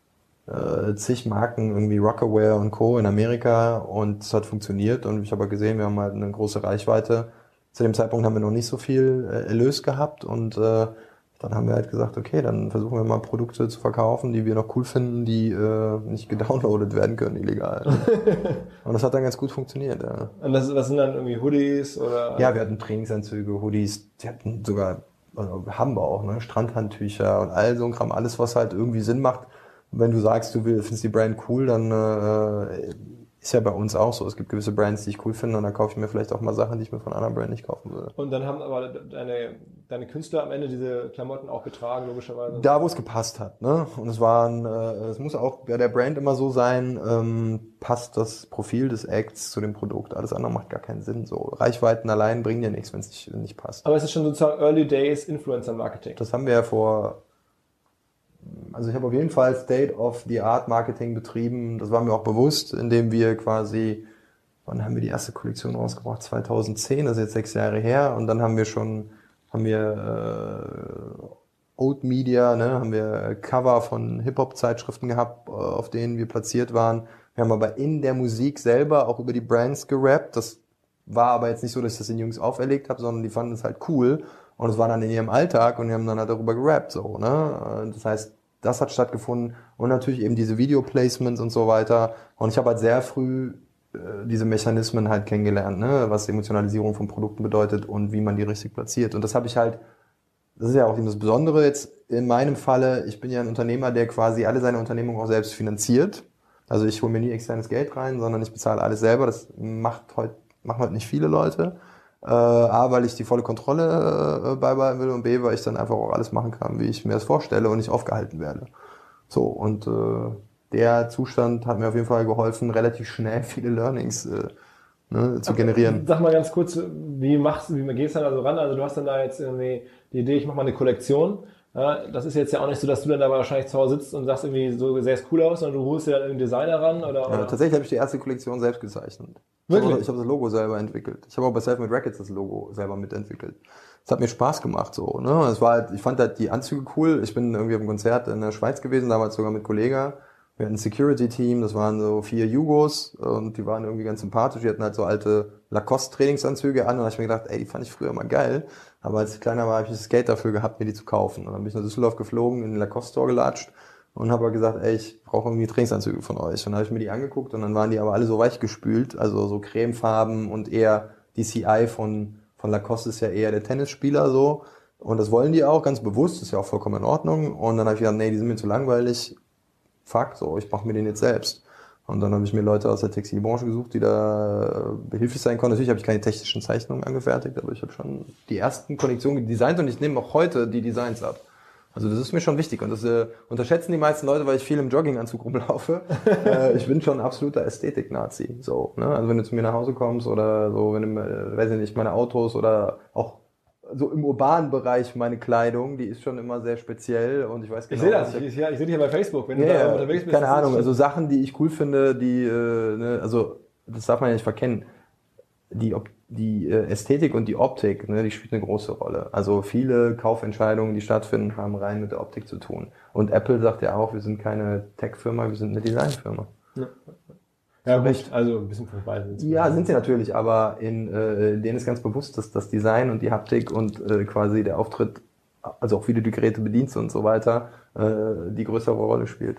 [SPEAKER 3] äh, zig Marken, irgendwie Rockaware und Co. in Amerika und es hat funktioniert. Und ich habe gesehen, wir haben halt eine große Reichweite. Zu dem Zeitpunkt haben wir noch nicht so viel äh, Erlös gehabt und äh, dann haben wir halt gesagt, okay, dann versuchen wir mal Produkte zu verkaufen, die wir noch cool finden, die äh, nicht gedownloadet werden können, illegal. Und das hat dann ganz gut funktioniert, ja.
[SPEAKER 1] Und das, das sind dann irgendwie Hoodies oder...
[SPEAKER 3] Ja, wir hatten Trainingsanzüge, Hoodies, wir hatten sogar, also haben wir auch, ne, Strandhandtücher und all so ein Kram, alles, was halt irgendwie Sinn macht. Und wenn du sagst, du will, findest die Brand cool, dann äh, ist ja bei uns auch so. Es gibt gewisse Brands, die ich cool finde und dann kaufe ich mir vielleicht auch mal Sachen, die ich mir von einer Brand nicht kaufen würde.
[SPEAKER 1] Und dann haben aber deine, deine Künstler am Ende diese Klamotten auch getragen, logischerweise.
[SPEAKER 3] Da, wo es gepasst hat, ne? Und es waren, äh, es muss auch bei der Brand immer so sein, ähm, passt das Profil des Acts zu dem Produkt. Alles andere macht gar keinen Sinn. So Reichweiten allein bringen ja nichts, wenn es nicht, nicht passt.
[SPEAKER 1] Aber es ist schon sozusagen Early Days Influencer Marketing.
[SPEAKER 3] Das haben wir ja vor, also ich habe auf jeden Fall State of the Art Marketing betrieben. Das war mir auch bewusst, indem wir quasi wann haben wir die erste Kollektion rausgebracht? zweitausendzehn, das ist jetzt sechs Jahre her. Und dann haben wir schon, haben wir äh, Old Media, ne, haben wir Cover von Hip-Hop-Zeitschriften gehabt, auf denen wir platziert waren. Wir haben aber in der Musik selber auch über die Brands gerappt. Das war aber jetzt nicht so, dass ich das den Jungs auferlegt habe, sondern die fanden es halt cool. Und es war dann in ihrem Alltag und wir haben dann halt darüber gerappt, so, ne. Das heißt, das hat stattgefunden und natürlich eben diese Video-Placements und so weiter. Und ich habe halt sehr früh äh, diese Mechanismen halt kennengelernt, ne, was Emotionalisierung von Produkten bedeutet und wie man die richtig platziert. Und das habe ich halt, das ist ja auch das Besondere jetzt in meinem Falle, ich bin ja ein Unternehmer, der quasi alle seine Unternehmung auch selbst finanziert. Also ich hole mir nie externes Geld rein, sondern ich bezahle alles selber. Das macht heute, machen heute nicht viele Leute. Äh, A, weil ich die volle Kontrolle äh, beibehalten will und B, weil ich dann einfach auch alles machen kann, wie ich mir das vorstelle und nicht aufgehalten werde. So, und äh, der Zustand hat mir auf jeden Fall geholfen, relativ schnell viele Learnings äh, ne, zu generieren.
[SPEAKER 1] Sag mal ganz kurz, wie machst du, wie gehst du dann also ran? Also du hast dann da jetzt irgendwie die Idee, ich mache mal eine Kollektion. Ja, das ist jetzt ja auch nicht so, dass du dann da wahrscheinlich zu Hause sitzt und sagst irgendwie, so sähe es cool aus, sondern du holst dir dann einen Designer ran, oder?
[SPEAKER 3] Ja,
[SPEAKER 1] oder?
[SPEAKER 3] Tatsächlich habe ich die erste Kollektion selbst gezeichnet.
[SPEAKER 1] Wirklich?
[SPEAKER 3] Ich habe das Logo selber entwickelt. Ich habe auch bei Selfmade Records das Logo selber mitentwickelt. Es hat mir Spaß gemacht, so, ne? Es war halt, ich fand halt die Anzüge cool. Ich bin irgendwie auf einem Konzert in der Schweiz gewesen, damals sogar mit Kollega. Wir hatten ein Security-Team, das waren so vier Jugos und die waren irgendwie ganz sympathisch. Die hatten halt so alte Lacoste-Trainingsanzüge an und da habe ich mir gedacht, ey, die fand ich früher mal geil. Aber als ich kleiner war, habe ich das Geld dafür gehabt, mir die zu kaufen. Und dann bin ich nach Düsseldorf geflogen, in den Lacoste-Store gelatscht und habe gesagt, ey, ich brauche irgendwie Trainingsanzüge von euch. Und dann habe ich mir die angeguckt und dann waren die aber alle so weichgespült, also so cremefarben und eher die C I von, von Lacoste ist ja eher der Tennisspieler so. Und das wollen die auch, ganz bewusst, ist ja auch vollkommen in Ordnung. Und dann habe ich gedacht, nee, die sind mir zu langweilig. Fuck, so, ich mache mir den jetzt selbst. Und dann habe ich mir Leute aus der Textilbranche gesucht, die da behilflich sein konnten. Natürlich habe ich keine technischen Zeichnungen angefertigt, aber ich habe schon die ersten Kollektionen designt und ich nehme auch heute die Designs ab. Also das ist mir schon wichtig und das äh, unterschätzen die meisten Leute, weil ich viel im Jogginganzug rumlaufe. äh, ich bin schon ein absoluter Ästhetik-Nazi. So, ne? Also wenn du zu mir nach Hause kommst oder so, wenn du, äh, weiß ich nicht, meine Autos oder auch so im urbanen Bereich meine Kleidung, die ist schon immer sehr speziell und ich weiß genau...
[SPEAKER 1] Ich sehe das, ich, ich, ich sehe dich ja bei Facebook, wenn
[SPEAKER 3] ja,
[SPEAKER 1] du da unterwegs bist.
[SPEAKER 3] Keine Ahnung, also Sachen, die ich cool finde, die, äh, ne, also das darf man ja nicht verkennen, die, die äh, Ästhetik und die Optik, ne, die spielt eine große Rolle. Also viele Kaufentscheidungen, die stattfinden, haben rein mit der Optik zu tun. Und Apple sagt ja auch, wir sind keine Tech-Firma, wir sind eine Design-Firma.
[SPEAKER 1] Ja. Ja, gut, also ein bisschen vorbei sind sie.
[SPEAKER 3] Ja, sind sie natürlich, aber in äh, denen ist ganz bewusst, dass das Design und die Haptik und äh, quasi der Auftritt, also auch wie du die Geräte bedienst und so weiter, äh, die größere Rolle spielt.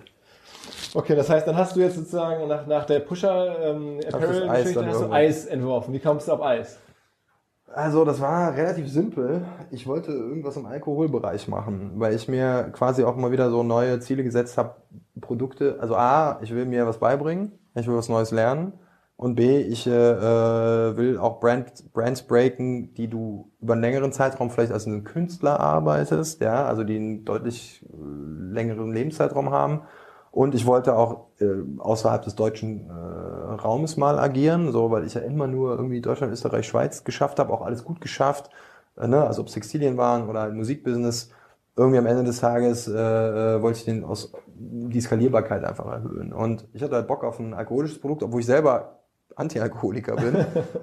[SPEAKER 1] Okay, das heißt, dann hast du jetzt sozusagen nach, nach der Pusher ähm, Apparel-Geschichte hast du Eis entworfen. Wie kommst du auf Eis?
[SPEAKER 3] Also das war relativ simpel. Ich wollte irgendwas im Alkoholbereich machen, weil ich mir quasi auch mal wieder so neue Ziele gesetzt habe, Produkte, also A, ich will mir was beibringen, ich will was Neues lernen und B, ich äh, will auch Brand, Brands breaken, die du über einen längeren Zeitraum vielleicht als ein Künstler arbeitest, ja, also die einen deutlich längeren Lebenszeitraum haben. Und ich wollte auch äh, außerhalb des deutschen äh, Raumes mal agieren, so, weil ich ja immer nur irgendwie Deutschland, Österreich, Schweiz geschafft habe, auch alles gut geschafft, äh, ne? Also ob es Textilien waren oder Musikbusiness. Irgendwie am Ende des Tages äh, wollte ich den aus die Skalierbarkeit einfach erhöhen. Und ich hatte halt Bock auf ein alkoholisches Produkt, obwohl ich selber Anti-Alkoholiker bin.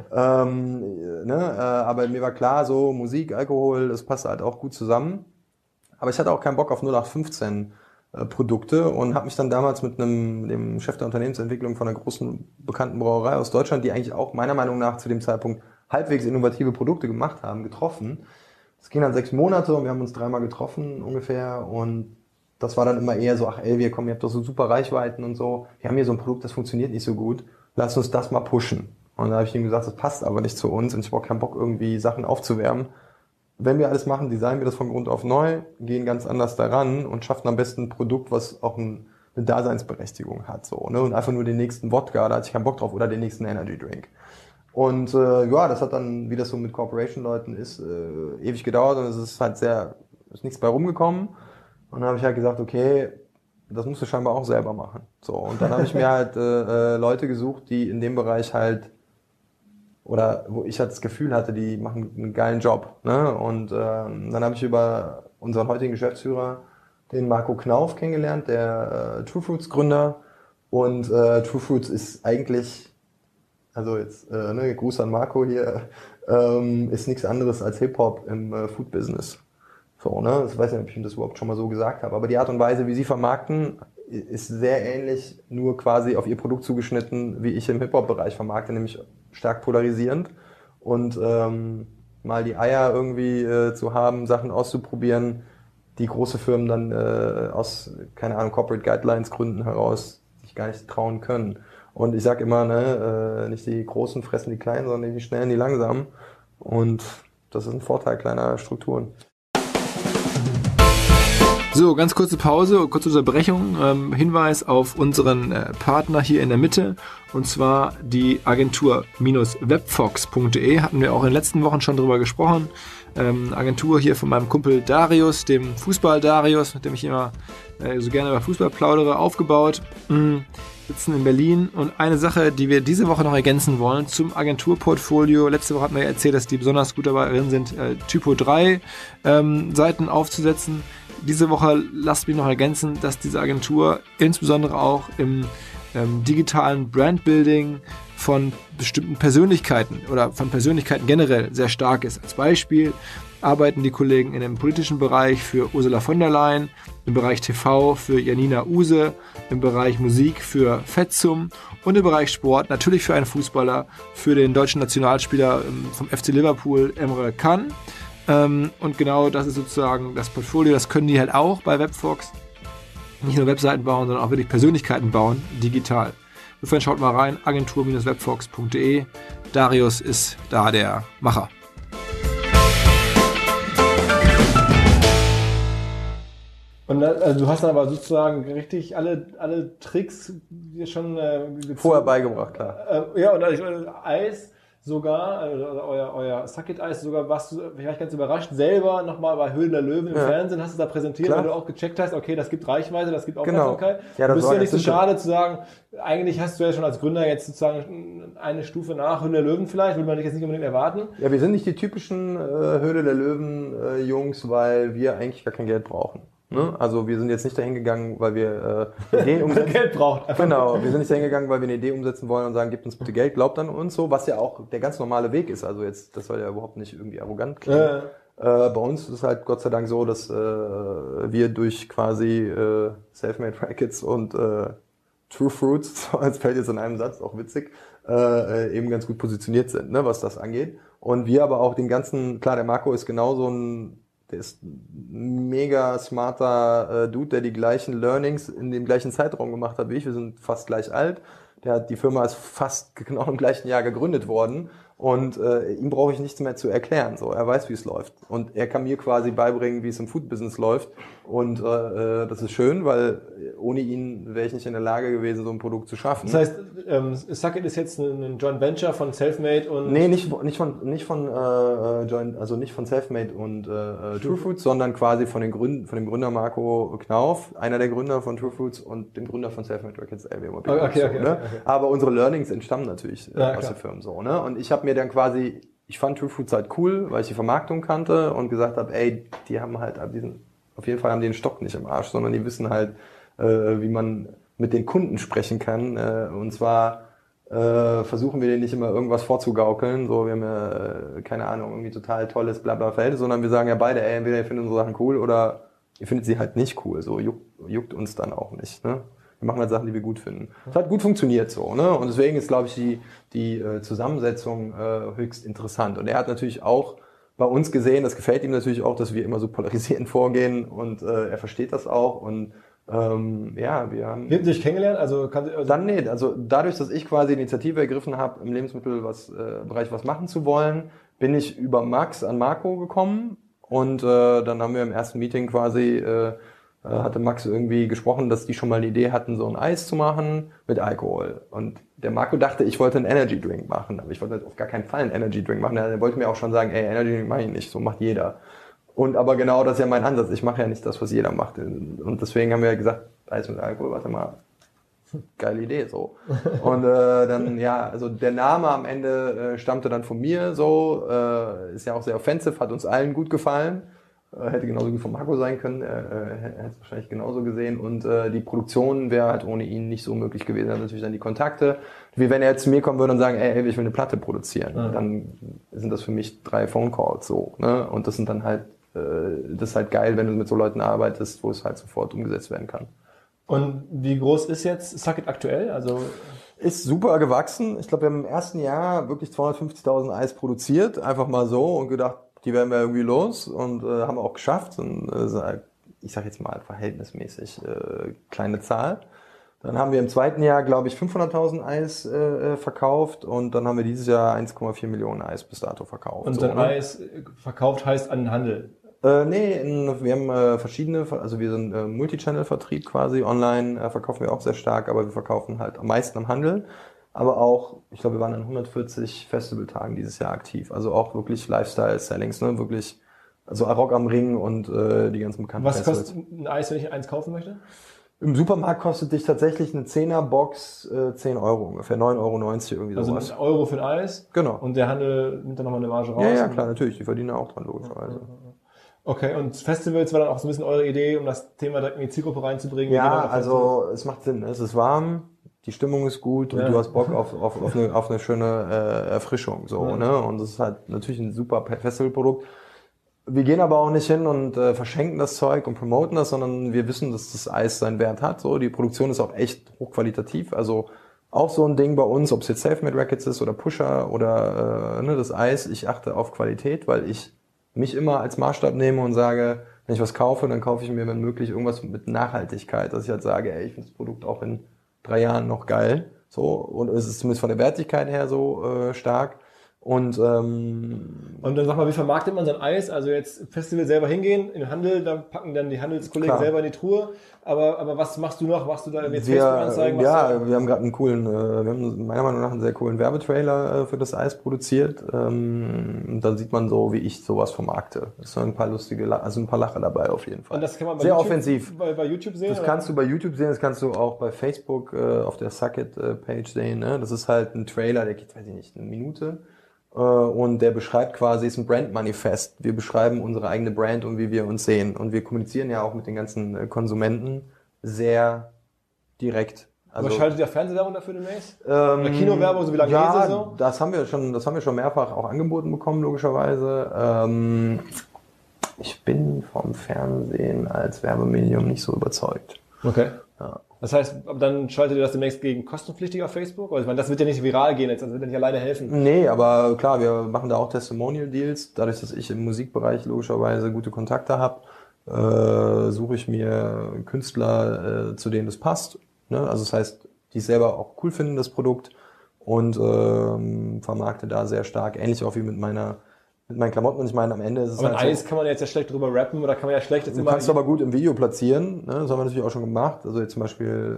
[SPEAKER 3] ähm, ne? äh, aber mir war klar, so Musik, Alkohol, das passt halt auch gut zusammen. Aber ich hatte auch keinen Bock auf null acht fünfzehn Produkte und habe mich dann damals mit einem dem Chef der Unternehmensentwicklung von einer großen bekannten Brauerei aus Deutschland, die eigentlich auch meiner Meinung nach zu dem Zeitpunkt halbwegs innovative Produkte gemacht haben, getroffen. Es ging dann sechs Monate und wir haben uns dreimal getroffen ungefähr und das war dann immer eher so, ach ey, wir kommen, ihr habt doch so super Reichweiten und so, wir haben hier so ein Produkt, das funktioniert nicht so gut, lasst uns das mal pushen. Und da habe ich ihm gesagt, das passt aber nicht zu uns und ich habe auch keinen Bock irgendwie Sachen aufzuwärmen. Wenn wir alles machen, designen wir das von Grund auf neu, gehen ganz anders daran und schaffen am besten ein Produkt, was auch ein, eine Daseinsberechtigung hat. So, ne? Und einfach nur den nächsten Wodka, da hatte ich keinen Bock drauf, oder den nächsten Energy Drink. Und äh, ja, das hat dann, wie das so mit Corporation-Leuten ist, äh, ewig gedauert und es ist halt sehr, ist nichts bei rumgekommen. Und dann habe ich halt gesagt, okay, das musst du scheinbar auch selber machen. So, und dann habe ich mir halt äh, Leute gesucht, die in dem Bereich halt oder wo ich halt das Gefühl hatte, die machen einen geilen Job. Ne? Und ähm, dann habe ich über unseren heutigen Geschäftsführer, den Marco Knauf, kennengelernt, der äh, True Fruits Gründer. Und äh, True Fruits ist eigentlich also jetzt äh, ne, Gruß an Marco hier, ähm, ist nichts anderes als Hip-Hop im äh, Food-Business. So, ne? Ich weiß nicht, ob ich ihm das überhaupt schon mal so gesagt habe, aber die Art und Weise, wie sie vermarkten, ist sehr ähnlich, nur quasi auf ihr Produkt zugeschnitten, wie ich im Hip-Hop-Bereich vermarkte, nämlich stark polarisierend und ähm, mal die Eier irgendwie äh, zu haben, Sachen auszuprobieren, die große Firmen dann äh, aus, keine Ahnung, Corporate Guidelines Gründen heraus sich gar nicht trauen können. Und ich sag immer, ne, äh, nicht die Großen fressen die Kleinen, sondern die Schnellen, die Langsamen. Und das ist ein Vorteil kleiner Strukturen.
[SPEAKER 1] So, ganz kurze Pause, kurze Unterbrechung. Ähm, Hinweis auf unseren äh, Partner hier in der Mitte, und zwar die Agentur webfox punkt de. Hatten wir auch in den letzten Wochen schon drüber gesprochen. Ähm, Agentur hier von meinem Kumpel Darius, dem Fußball-Darius, mit dem ich immer äh, so gerne über Fußball plaudere, aufgebaut. Mhm. Sitzen in Berlin, und eine Sache, die wir diese Woche noch ergänzen wollen zum Agenturportfolio. Letzte Woche hatten wir erzählt, dass die besonders gut dabei sind, äh, Typo drei ähm, Seiten aufzusetzen. Diese Woche lasst mich noch ergänzen, dass diese Agentur insbesondere auch im ähm, digitalen Brandbuilding von bestimmten Persönlichkeiten oder von Persönlichkeiten generell sehr stark ist. Als Beispiel arbeiten die Kollegen in dem politischen Bereich für Ursula von der Leyen, im Bereich T V für Janina Use, im Bereich Musik für Fetsum und im Bereich Sport natürlich für einen Fußballer, für den deutschen Nationalspieler vom F C Liverpool, Emre Can. Und genau das ist sozusagen das Portfolio, das können die halt auch bei Webfox. Nicht nur Webseiten bauen, sondern auch wirklich Persönlichkeiten bauen, digital. Insofern schaut mal rein, agentur webfox punkt de. Darius ist da der Macher. Und also du hast dann aber sozusagen richtig alle, alle Tricks dir schon äh,
[SPEAKER 3] vorher beigebracht, klar.
[SPEAKER 1] Äh, ja, und also, Eis sogar, also euer, euer Suck-It-Eis, sogar warst du, ich war ganz überrascht, selber nochmal bei Höhlen der Löwen im ja. Fernsehen, hast du da präsentiert, Klar. weil du auch gecheckt hast, okay, das gibt Reichweite, das gibt Aufmerksamkeit. Genau. Ja, das du bist ja nicht so schade zu sagen, eigentlich hast du ja schon als Gründer jetzt sozusagen eine Stufe nach Höhle der Löwen vielleicht, würde man dich jetzt nicht unbedingt erwarten.
[SPEAKER 3] Ja, wir sind nicht die typischen äh, Höhle der Löwen äh, Jungs, weil wir eigentlich gar kein Geld brauchen. Ne? Also wir sind jetzt nicht dahin gegangen, weil wir äh, Ideen umsetzen.
[SPEAKER 1] Geld braucht.
[SPEAKER 3] Genau, wir sind nicht dahin gegangen, weil wir eine Idee umsetzen wollen und sagen, gebt uns bitte Geld, glaubt an uns so, was ja auch der ganz normale Weg ist. Also jetzt, das soll ja überhaupt nicht irgendwie arrogant klingen. Ja. Äh, bei uns ist es halt Gott sei Dank so, dass äh, wir durch quasi äh, Selfmade Rackets und äh, True Fruits, als fällt jetzt in einem Satz, auch witzig, äh, eben ganz gut positioniert sind, ne, was das angeht. Und wir aber auch den ganzen, klar, der Marco ist genauso ein Der ist ein mega smarter äh, Dude, der die gleichen Learnings in dem gleichen Zeitraum gemacht hat wie ich. Wir sind fast gleich alt. Der hat, die Firma ist fast genau im gleichen Jahr gegründet worden. Und äh, ihm brauche ich nichts mehr zu erklären. So, er weiß, wie es läuft. Und er kann mir quasi beibringen, wie es im Food-Business läuft. Und äh, das ist schön, weil ohne ihn wäre ich nicht in der Lage gewesen, so ein Produkt zu schaffen.
[SPEAKER 1] Das heißt, ähm, Suck-It ist jetzt ein Joint Venture von Selfmade und...
[SPEAKER 3] Nee, nicht, nicht von, nicht von äh, Joint, also nicht von Selfmade und äh, True Fruits, sondern quasi von den Gründen, von dem Gründer Marco Knauf, einer der Gründer von True Fruits und dem Gründer von Selfmade Records. L W
[SPEAKER 1] Okay, okay,
[SPEAKER 3] so,
[SPEAKER 1] okay,
[SPEAKER 3] ne?
[SPEAKER 1] okay.
[SPEAKER 3] Aber unsere Learnings entstammen natürlich äh,
[SPEAKER 1] ja,
[SPEAKER 3] aus
[SPEAKER 1] klar.
[SPEAKER 3] der Firma so, ne? Und ich habe mir dann quasi, ich fand True Fruits halt cool, weil ich die Vermarktung kannte und gesagt habe, ey, die haben halt diesen, auf jeden Fall haben die den Stock nicht im Arsch, sondern die wissen halt, äh, wie man mit den Kunden sprechen kann. Äh, und zwar äh, versuchen wir denen nicht immer irgendwas vorzugaukeln, so wir haben ja, äh, keine Ahnung, irgendwie total tolles Blabla-Feld, sondern wir sagen ja beide, ey, entweder ihr findet unsere Sachen cool oder ihr findet sie halt nicht cool, so juckt, juckt uns dann auch nicht, ne? Wir machen halt Sachen, die wir gut finden. Es hat gut funktioniert so, ne? Und deswegen ist, glaube ich, die, die äh, Zusammensetzung äh, höchst interessant. Und er hat natürlich auch bei uns gesehen, das gefällt ihm natürlich auch, dass wir immer so polarisierend vorgehen und äh, er versteht das auch und ähm, ja, wir haben...
[SPEAKER 1] Wir haben sich kennengelernt? Also, kann, also
[SPEAKER 3] dann nee, also dadurch, dass ich quasi die Initiative ergriffen habe, im Lebensmittelbereich was, äh, was machen zu wollen, bin ich über Max an Marco gekommen und äh, dann haben wir im ersten Meeting quasi... Äh, hatte Max irgendwie gesprochen, dass die schon mal eine Idee hatten, so ein Eis zu machen mit Alkohol. Und der Marco dachte, ich wollte einen Energy Drink machen, aber ich wollte auf gar keinen Fall einen Energy Drink machen. Er wollte mir auch schon sagen, ey, Energy Drink mache ich nicht, so macht jeder. Und aber genau das ist ja mein Ansatz. Ich mache ja nicht das, was jeder macht. Und deswegen haben wir gesagt, Eis mit Alkohol, warte mal, geile Idee, so. Und äh, dann, ja, also der Name am Ende äh, stammte dann von mir, so, äh, ist ja auch sehr offensive, hat uns allen gut gefallen. Äh, hätte genauso gut vom Marco sein können, er äh, hätte es wahrscheinlich genauso gesehen. Und äh, die Produktion wäre halt ohne ihn nicht so möglich gewesen. Dann natürlich dann die Kontakte. Wie wenn er jetzt zu mir kommen würde und sagen, ey, ich will eine Platte produzieren. Mhm. Dann sind das für mich drei Phone Calls so. Ne? Und das sind dann halt, äh, das ist halt geil, wenn du mit so Leuten arbeitest, wo es halt sofort umgesetzt werden kann.
[SPEAKER 1] Und wie groß ist jetzt Suck It aktuell? Also
[SPEAKER 3] ist super gewachsen. Ich glaube, wir haben im ersten Jahr wirklich zweihundertfünfzigtausend Eis produziert, einfach mal so und gedacht, die werden wir irgendwie los und äh, haben wir auch geschafft. Und, äh, ich sage jetzt mal verhältnismäßig äh, kleine Zahl. Dann haben wir im zweiten Jahr, glaube ich, fünfhunderttausend Eis äh, verkauft und dann haben wir dieses Jahr eins Komma vier Millionen Eis bis dato verkauft.
[SPEAKER 1] Und
[SPEAKER 3] so,
[SPEAKER 1] dann
[SPEAKER 3] ne?
[SPEAKER 1] Eis verkauft heißt an den Handel?
[SPEAKER 3] Äh, nee, in, wir haben äh, verschiedene, also wir sind äh, Multichannel-Vertrieb quasi, online äh, verkaufen wir auch sehr stark, aber wir verkaufen halt am meisten am Handel. Aber auch, ich glaube, wir waren an hundertvierzig Festivaltagen dieses Jahr aktiv. Also auch wirklich Lifestyle-Sellings, ne? Wirklich, also Rock am Ring und äh, die ganzen bekannten
[SPEAKER 1] Was
[SPEAKER 3] Festivals.
[SPEAKER 1] kostet ein Eis, wenn ich eins kaufen möchte?
[SPEAKER 3] Im Supermarkt kostet dich tatsächlich eine Zehner-Box äh, zehn Euro ungefähr, neun Euro neunzig irgendwie
[SPEAKER 1] also
[SPEAKER 3] sowas.
[SPEAKER 1] Also ein Euro für ein Eis?
[SPEAKER 3] Genau.
[SPEAKER 1] Und der Handel nimmt dann nochmal eine Marge raus?
[SPEAKER 3] Ja, ja, klar, natürlich. Die verdienen auch dran, logischerweise.
[SPEAKER 1] Okay, und Festivals war dann auch so ein bisschen eure Idee, um das Thema direkt in die Zielgruppe reinzubringen?
[SPEAKER 3] Ja, also es macht Sinn. Es ist warm, die Stimmung ist gut und ja. du hast Bock auf, auf, auf, eine, auf eine schöne äh, Erfrischung. So, ja. ne? Und das ist halt natürlich ein super Festivalprodukt. Wir gehen aber auch nicht hin und äh, verschenken das Zeug und promoten das, sondern wir wissen, dass das Eis seinen Wert hat. So, die Produktion ist auch echt hochqualitativ. Also auch so ein Ding bei uns, ob es jetzt Selfmade Records ist oder Pusher oder äh, ne, das Eis. Ich achte auf Qualität, weil ich mich immer als Maßstab nehme und sage, wenn ich was kaufe, dann kaufe ich mir, wenn möglich, irgendwas mit Nachhaltigkeit, dass ich halt sage, ey, ich finde das Produkt auch in drei Jahren noch geil. So, und es ist zumindest von der Wertigkeit her so äh, stark. Und ähm,
[SPEAKER 1] und dann sag mal, wie vermarktet man sein Eis? Also jetzt Festival selber hingehen, in den Handel, dann packen dann die Handelskollegen klar. selber in die Truhe. Aber aber was machst du noch? Machst du da jetzt Facebook-Anzeigen?
[SPEAKER 3] Ja, wir haben gerade einen coolen, äh, wir haben meiner Meinung nach einen sehr coolen Werbetrailer äh, für das Eis produziert. Ähm, und dann sieht man so, wie ich sowas vermarkte. Es sind ein paar lustige, also ein paar Lacher dabei auf jeden Fall.
[SPEAKER 1] Und das kann man bei
[SPEAKER 3] sehr
[SPEAKER 1] YouTube,
[SPEAKER 3] offensiv.
[SPEAKER 1] Bei, bei YouTube sehen?
[SPEAKER 3] Das oder? Kannst du bei YouTube sehen, das kannst du auch bei Facebook äh, auf der Suck It äh, Page sehen. Ne? Das ist halt ein Trailer, der geht, weiß ich nicht, eine Minute. Und der beschreibt quasi, ist ein Brandmanifest. Wir beschreiben unsere eigene Brand und wie wir uns sehen. Und wir kommunizieren ja auch mit den ganzen Konsumenten sehr direkt.
[SPEAKER 1] Also, aber schaltet ihr Fernsehwerbung dafür demnächst?
[SPEAKER 3] Ähm,
[SPEAKER 1] Oder Kinowerbung, so wie lange
[SPEAKER 3] ja,
[SPEAKER 1] ist so?
[SPEAKER 3] das haben wir schon, das haben wir schon mehrfach auch angeboten bekommen, logischerweise. Ähm, ich bin vom Fernsehen als Werbemedium nicht so überzeugt.
[SPEAKER 1] Okay.
[SPEAKER 3] Ja.
[SPEAKER 1] Das heißt, dann schaltet ihr das demnächst gegen kostenpflichtig auf Facebook? Also ich meine, das wird ja nicht viral gehen, jetzt, das wird ja nicht alleine helfen.
[SPEAKER 3] Nee, aber klar, wir machen da auch Testimonial-Deals. Dadurch, dass ich im Musikbereich logischerweise gute Kontakte habe, äh, suche ich mir Künstler, äh, zu denen das passt. Ne? Also das heißt, die selber auch cool finden, das Produkt, und ähm, vermarkte da sehr stark. Ähnlich auch wie mit meiner mit meinen Klamotten. Und ich meine, am Ende ist es
[SPEAKER 1] aber
[SPEAKER 3] halt
[SPEAKER 1] ein Eis so, kann man jetzt ja schlecht drüber rappen oder kann man ja schlecht jetzt
[SPEAKER 3] du
[SPEAKER 1] immer...
[SPEAKER 3] Du kannst aber gut im Video platzieren, ne? Das haben wir natürlich auch schon gemacht. Also jetzt zum Beispiel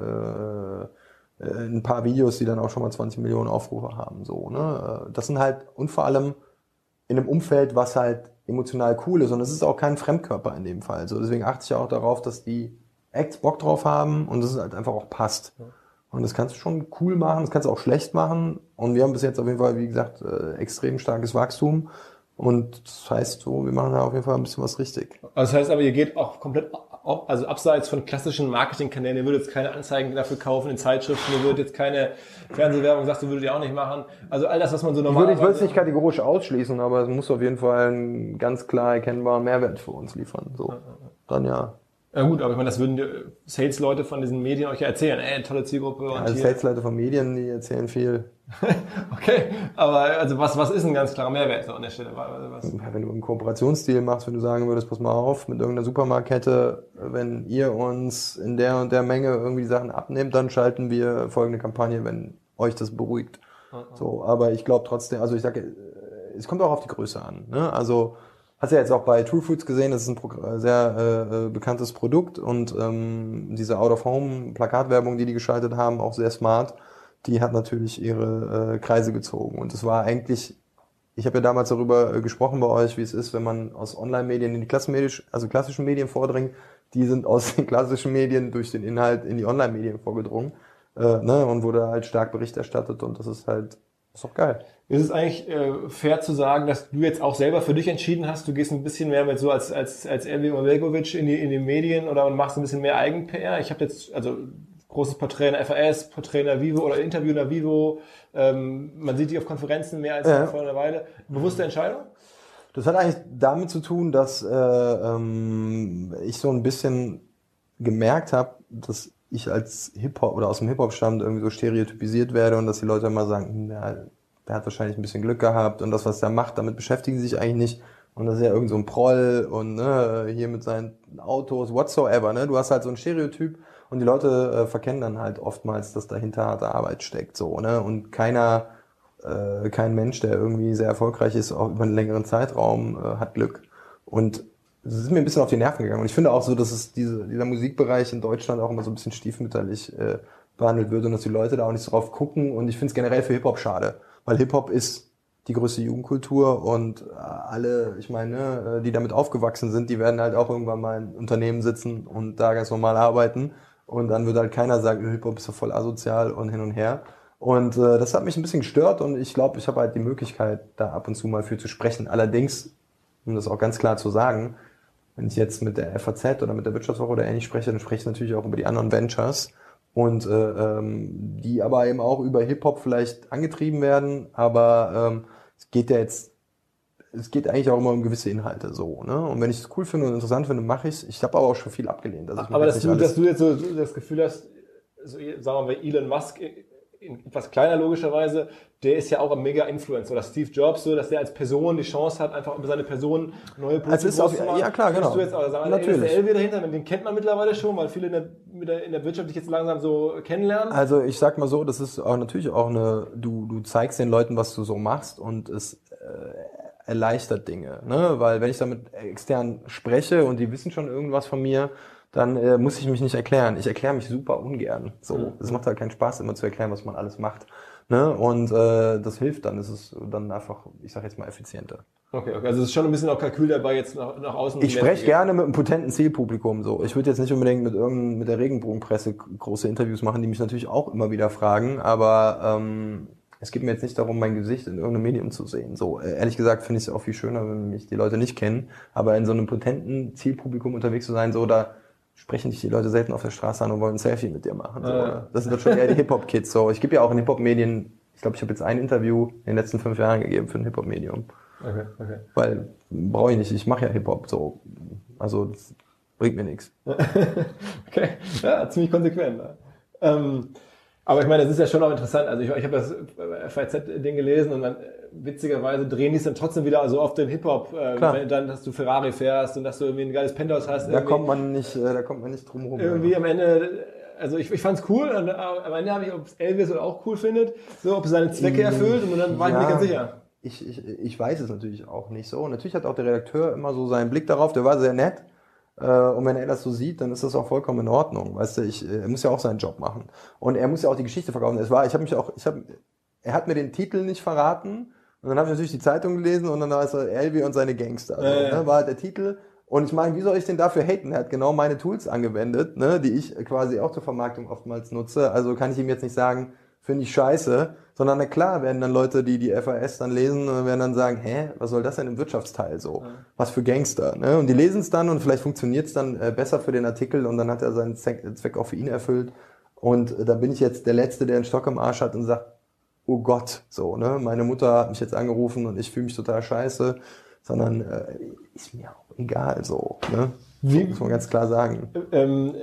[SPEAKER 3] äh, ein paar Videos, die dann auch schon mal zwanzig Millionen Aufrufe haben. So, ne? Das sind halt, und vor allem in einem Umfeld, was halt emotional cool ist. Und es ist auch kein Fremdkörper in dem Fall. Also deswegen achte ich ja auch darauf, dass die Acts Bock drauf haben und dass es halt einfach auch passt. Ja. Und das kannst du schon cool machen, das kannst du auch schlecht machen. Und wir haben bis jetzt auf jeden Fall, wie gesagt, äh, extrem starkes Wachstum. Und das heißt so, wir machen da auf jeden Fall ein bisschen was richtig.
[SPEAKER 1] Also das heißt aber, ihr geht auch komplett, also abseits von klassischen Marketingkanälen, ihr würdet jetzt keine Anzeigen dafür kaufen in Zeitschriften, ihr würdet jetzt keine Fernsehwerbung, sagst du, würdet ihr auch nicht machen. Also all das, was man so normalerweise...
[SPEAKER 3] Ich würde es nicht kategorisch ausschließen, aber es muss auf jeden Fall einen ganz klar erkennbaren Mehrwert für uns liefern. So, dann ja.
[SPEAKER 1] Ja gut, aber ich meine, das würden die Sales-Leute von diesen Medien euch ja erzählen. Ey, tolle Zielgruppe.
[SPEAKER 3] Ja, also Sales-Leute von Medien, die erzählen viel.
[SPEAKER 1] Okay, aber also was was ist ein ganz klarer Mehrwert so an der Stelle? Was?
[SPEAKER 3] Ja, wenn du einen Kooperationsdeal machst, wenn du sagen würdest, pass mal auf, mit irgendeiner Supermarktkette, wenn ihr uns in der und der Menge irgendwie Sachen abnehmt, dann schalten wir folgende Kampagne, wenn euch das beruhigt. Uh-uh. So, aber ich glaube trotzdem, also ich sage, es kommt auch auf die Größe an. Ne? Also hast du ja jetzt auch bei True Foods gesehen, das ist ein Pro- sehr äh, bekanntes Produkt und ähm, diese Out-of-Home-Plakatwerbung, die die geschaltet haben, auch sehr smart, die hat natürlich ihre äh, Kreise gezogen. Und es war eigentlich, ich habe ja damals darüber äh, gesprochen bei euch, wie es ist, wenn man aus Online-Medien in die klassischen, also klassischen Medien vordringt, die sind aus den klassischen Medien durch den Inhalt in die Online-Medien vorgedrungen, äh, ne, und wurde halt stark Bericht erstattet, und das ist halt Ist doch geil.
[SPEAKER 1] Ist es eigentlich äh, fair zu sagen, dass du jetzt auch selber für dich entschieden hast, du gehst ein bisschen mehr mit so als als als Elvi Omegovic in die in die Medien oder machst ein bisschen mehr Eigen-P R? Ich habe jetzt also großes Porträt in der F A S, Porträt in der Vivo oder Interview in der Vivo. Ähm, man sieht dich auf Konferenzen mehr als
[SPEAKER 3] Ja.
[SPEAKER 1] vor einer Weile. Bewusste Entscheidung?
[SPEAKER 3] Das hat eigentlich damit zu tun, dass äh, ähm, ich so ein bisschen gemerkt habe, dass ich als Hip-Hop oder aus dem Hip-Hop stammt irgendwie so stereotypisiert werde und dass die Leute immer sagen, hm, ja, der hat wahrscheinlich ein bisschen Glück gehabt und das, was der macht, damit beschäftigen sie sich eigentlich nicht. Und das ist ja irgend so ein Proll und ne, hier mit seinen Autos, whatsoever. Ne? Du hast halt so ein Stereotyp und die Leute äh, verkennen dann halt oftmals, dass dahinter harte Arbeit steckt. So, ne? Und keiner, äh, kein Mensch, der irgendwie sehr erfolgreich ist, auch über einen längeren Zeitraum, äh, hat Glück. Und es ist mir ein bisschen auf die Nerven gegangen. Und ich finde auch so, dass es diese, dieser Musikbereich in Deutschland auch immer so ein bisschen stiefmütterlich äh, behandelt wird und dass die Leute da auch nicht so drauf gucken. Und ich finde es generell für Hip-Hop schade, weil Hip-Hop ist die größte Jugendkultur und alle, ich meine, die damit aufgewachsen sind, die werden halt auch irgendwann mal in Unternehmen sitzen und da ganz normal arbeiten und dann wird halt keiner sagen, Hip-Hop ist so voll asozial und hin und her. Und äh, das hat mich ein bisschen gestört und ich glaube, ich habe halt die Möglichkeit, da ab und zu mal für zu sprechen. Allerdings, um das auch ganz klar zu sagen, wenn ich jetzt mit der F A Z oder mit der Wirtschaftswoche oder ähnlich spreche, dann spreche ich natürlich auch über die anderen Ventures und äh, ähm, die aber eben auch über Hip-Hop vielleicht angetrieben werden, aber ähm, es geht ja jetzt, es geht eigentlich auch immer um gewisse Inhalte so, ne? Und wenn ich es cool finde und interessant finde, mache ich es. Ich habe aber auch schon viel abgelehnt. Also ich
[SPEAKER 1] Aber dass
[SPEAKER 3] jetzt
[SPEAKER 1] du,
[SPEAKER 3] nicht
[SPEAKER 1] dass du jetzt so das Gefühl hast, so, sagen wir mal Elon Musk, etwas kleiner logischerweise, der ist ja auch ein Mega-Influencer. Oder Steve Jobs, so dass der als Person die Chance hat, einfach über seine Person neue
[SPEAKER 3] Also ist auf, ja klar, genau.
[SPEAKER 1] Du jetzt auch sagen,
[SPEAKER 3] natürlich.
[SPEAKER 1] der L W dahinter, den kennt man mittlerweile schon, weil viele in der, in der, in der Wirtschaft dich jetzt langsam so kennenlernen.
[SPEAKER 3] Also ich sag mal so, das ist auch natürlich auch eine, du, du zeigst den Leuten, was du so machst und es äh, erleichtert Dinge, ne? Weil wenn ich da mit extern spreche und die wissen schon irgendwas von mir, dann äh, muss ich mich nicht erklären. Ich erkläre mich super ungern. So, es macht halt keinen Spaß, immer zu erklären, was man alles macht. Ne? Und äh, das hilft dann. Es ist dann einfach, ich sage jetzt mal, effizienter.
[SPEAKER 1] Okay, okay. Also es ist schon ein bisschen auch Kalkül dabei, jetzt nach, nach außen.
[SPEAKER 3] Ich spreche gerne mit einem potenten Zielpublikum. So, ich würde jetzt nicht unbedingt mit irgendeinem mit der Regenbogenpresse große Interviews machen, die mich natürlich auch immer wieder fragen. Aber ähm, es geht mir jetzt nicht darum, mein Gesicht in irgendeinem Medium zu sehen. So, äh, ehrlich gesagt finde ich es auch viel schöner, wenn mich die Leute nicht kennen. Aber in so einem potenten Zielpublikum unterwegs zu sein, so da sprechen dich die Leute selten auf der Straße an und wollen ein Selfie mit dir machen. So.
[SPEAKER 1] Ja.
[SPEAKER 3] Das sind doch schon eher die Hip-Hop-Kids. So. Ich gebe ja auch in Hip-Hop-Medien, ich glaube, ich habe jetzt ein Interview in den letzten fünf Jahren gegeben für ein Hip-Hop-Medium.
[SPEAKER 1] Okay, okay.
[SPEAKER 3] Weil, brauche ich nicht, ich mache ja Hip-Hop. So. Also, das bringt mir nichts.
[SPEAKER 1] Okay, ja, ziemlich konsequent. Ne? Ähm, aber ich meine, das ist ja schon auch interessant. Also ich, ich habe das F A Z-Ding gelesen und dann witzigerweise drehen die es dann trotzdem wieder so auf den Hip-Hop, äh, wenn dann, dass du Ferrari fährst und dass du irgendwie ein geiles Penthouse hast.
[SPEAKER 3] Da kommt man nicht, äh, da kommt man nicht drum rum.
[SPEAKER 1] Irgendwie ja. Am Ende, also ich, ich fand's cool, und am Ende habe ich, ob es Elvis auch cool findet, so, ob es seine Zwecke erfüllt, und dann war ich
[SPEAKER 3] Ja.
[SPEAKER 1] mir nicht ganz sicher.
[SPEAKER 3] Ich, ich, ich weiß es natürlich auch nicht so. Und natürlich hat auch der Redakteur immer so seinen Blick darauf, der war sehr nett. Und wenn er das so sieht, dann ist das auch vollkommen in Ordnung. Weißt du, ich, er muss ja auch seinen Job machen. Und er muss ja auch die Geschichte verkaufen. Es war, ich habe mich auch, ich habe, er hat mir den Titel nicht verraten. Und dann habe ich natürlich die Zeitung gelesen und dann war es Elvi und seine Gangster. Also,
[SPEAKER 1] ja, ja.
[SPEAKER 3] Ne, war halt der Titel. Und ich meine, wie soll ich den dafür haten? Er hat genau meine Tools angewendet, ne, die ich quasi auch zur Vermarktung oftmals nutze. Also kann ich ihm jetzt nicht sagen, finde ich scheiße, sondern na klar werden dann Leute, die die F A S dann lesen, werden dann sagen, hä, was soll das denn im Wirtschaftsteil so? Ja. Was für Gangster, ne? Und die lesen es dann und vielleicht funktioniert es dann äh, besser für den Artikel und dann hat er seinen Zweck auch für ihn erfüllt. Und äh, da bin ich jetzt der Letzte, der einen Stock im Arsch hat und sagt, oh Gott, so, ne? Meine Mutter hat mich jetzt angerufen und ich fühle mich total scheiße, sondern äh, ist mir auch egal, so, ne? Wie, muss man ganz klar sagen.
[SPEAKER 1] Ähm,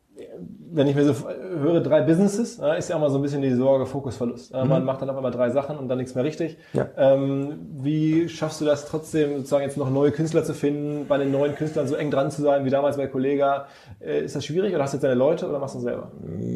[SPEAKER 1] wenn ich mir so höre, drei Businesses, ist ja auch mal so ein bisschen die Sorge, Fokusverlust. Mhm. Man macht dann auf einmal drei Sachen und dann nichts mehr richtig.
[SPEAKER 3] Ja.
[SPEAKER 1] Ähm, wie schaffst du das trotzdem, sozusagen jetzt noch neue Künstler zu finden, bei den neuen Künstlern so eng dran zu sein, wie damals bei Kollega? Ist das schwierig oder hast du jetzt deine Leute oder machst du das selber?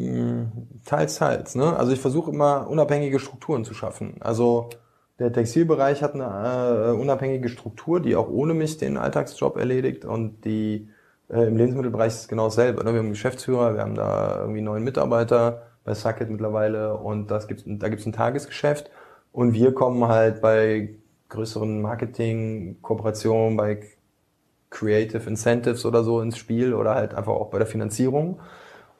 [SPEAKER 3] Teils, teils. Ne? Also ich versuche immer unabhängige Strukturen zu schaffen. Also der Textilbereich hat eine äh, unabhängige Struktur, die auch ohne mich den Alltagsjob erledigt, und die äh, im Lebensmittelbereich ist es genau dasselbe. Ne? Wir haben einen Geschäftsführer, wir haben da irgendwie neun Mitarbeiter bei Sucket mittlerweile, und das gibt's, da gibt's ein Tagesgeschäft, und wir kommen halt bei größeren Marketing-Kooperationen, bei Creative Incentives oder so ins Spiel oder halt einfach auch bei der Finanzierung.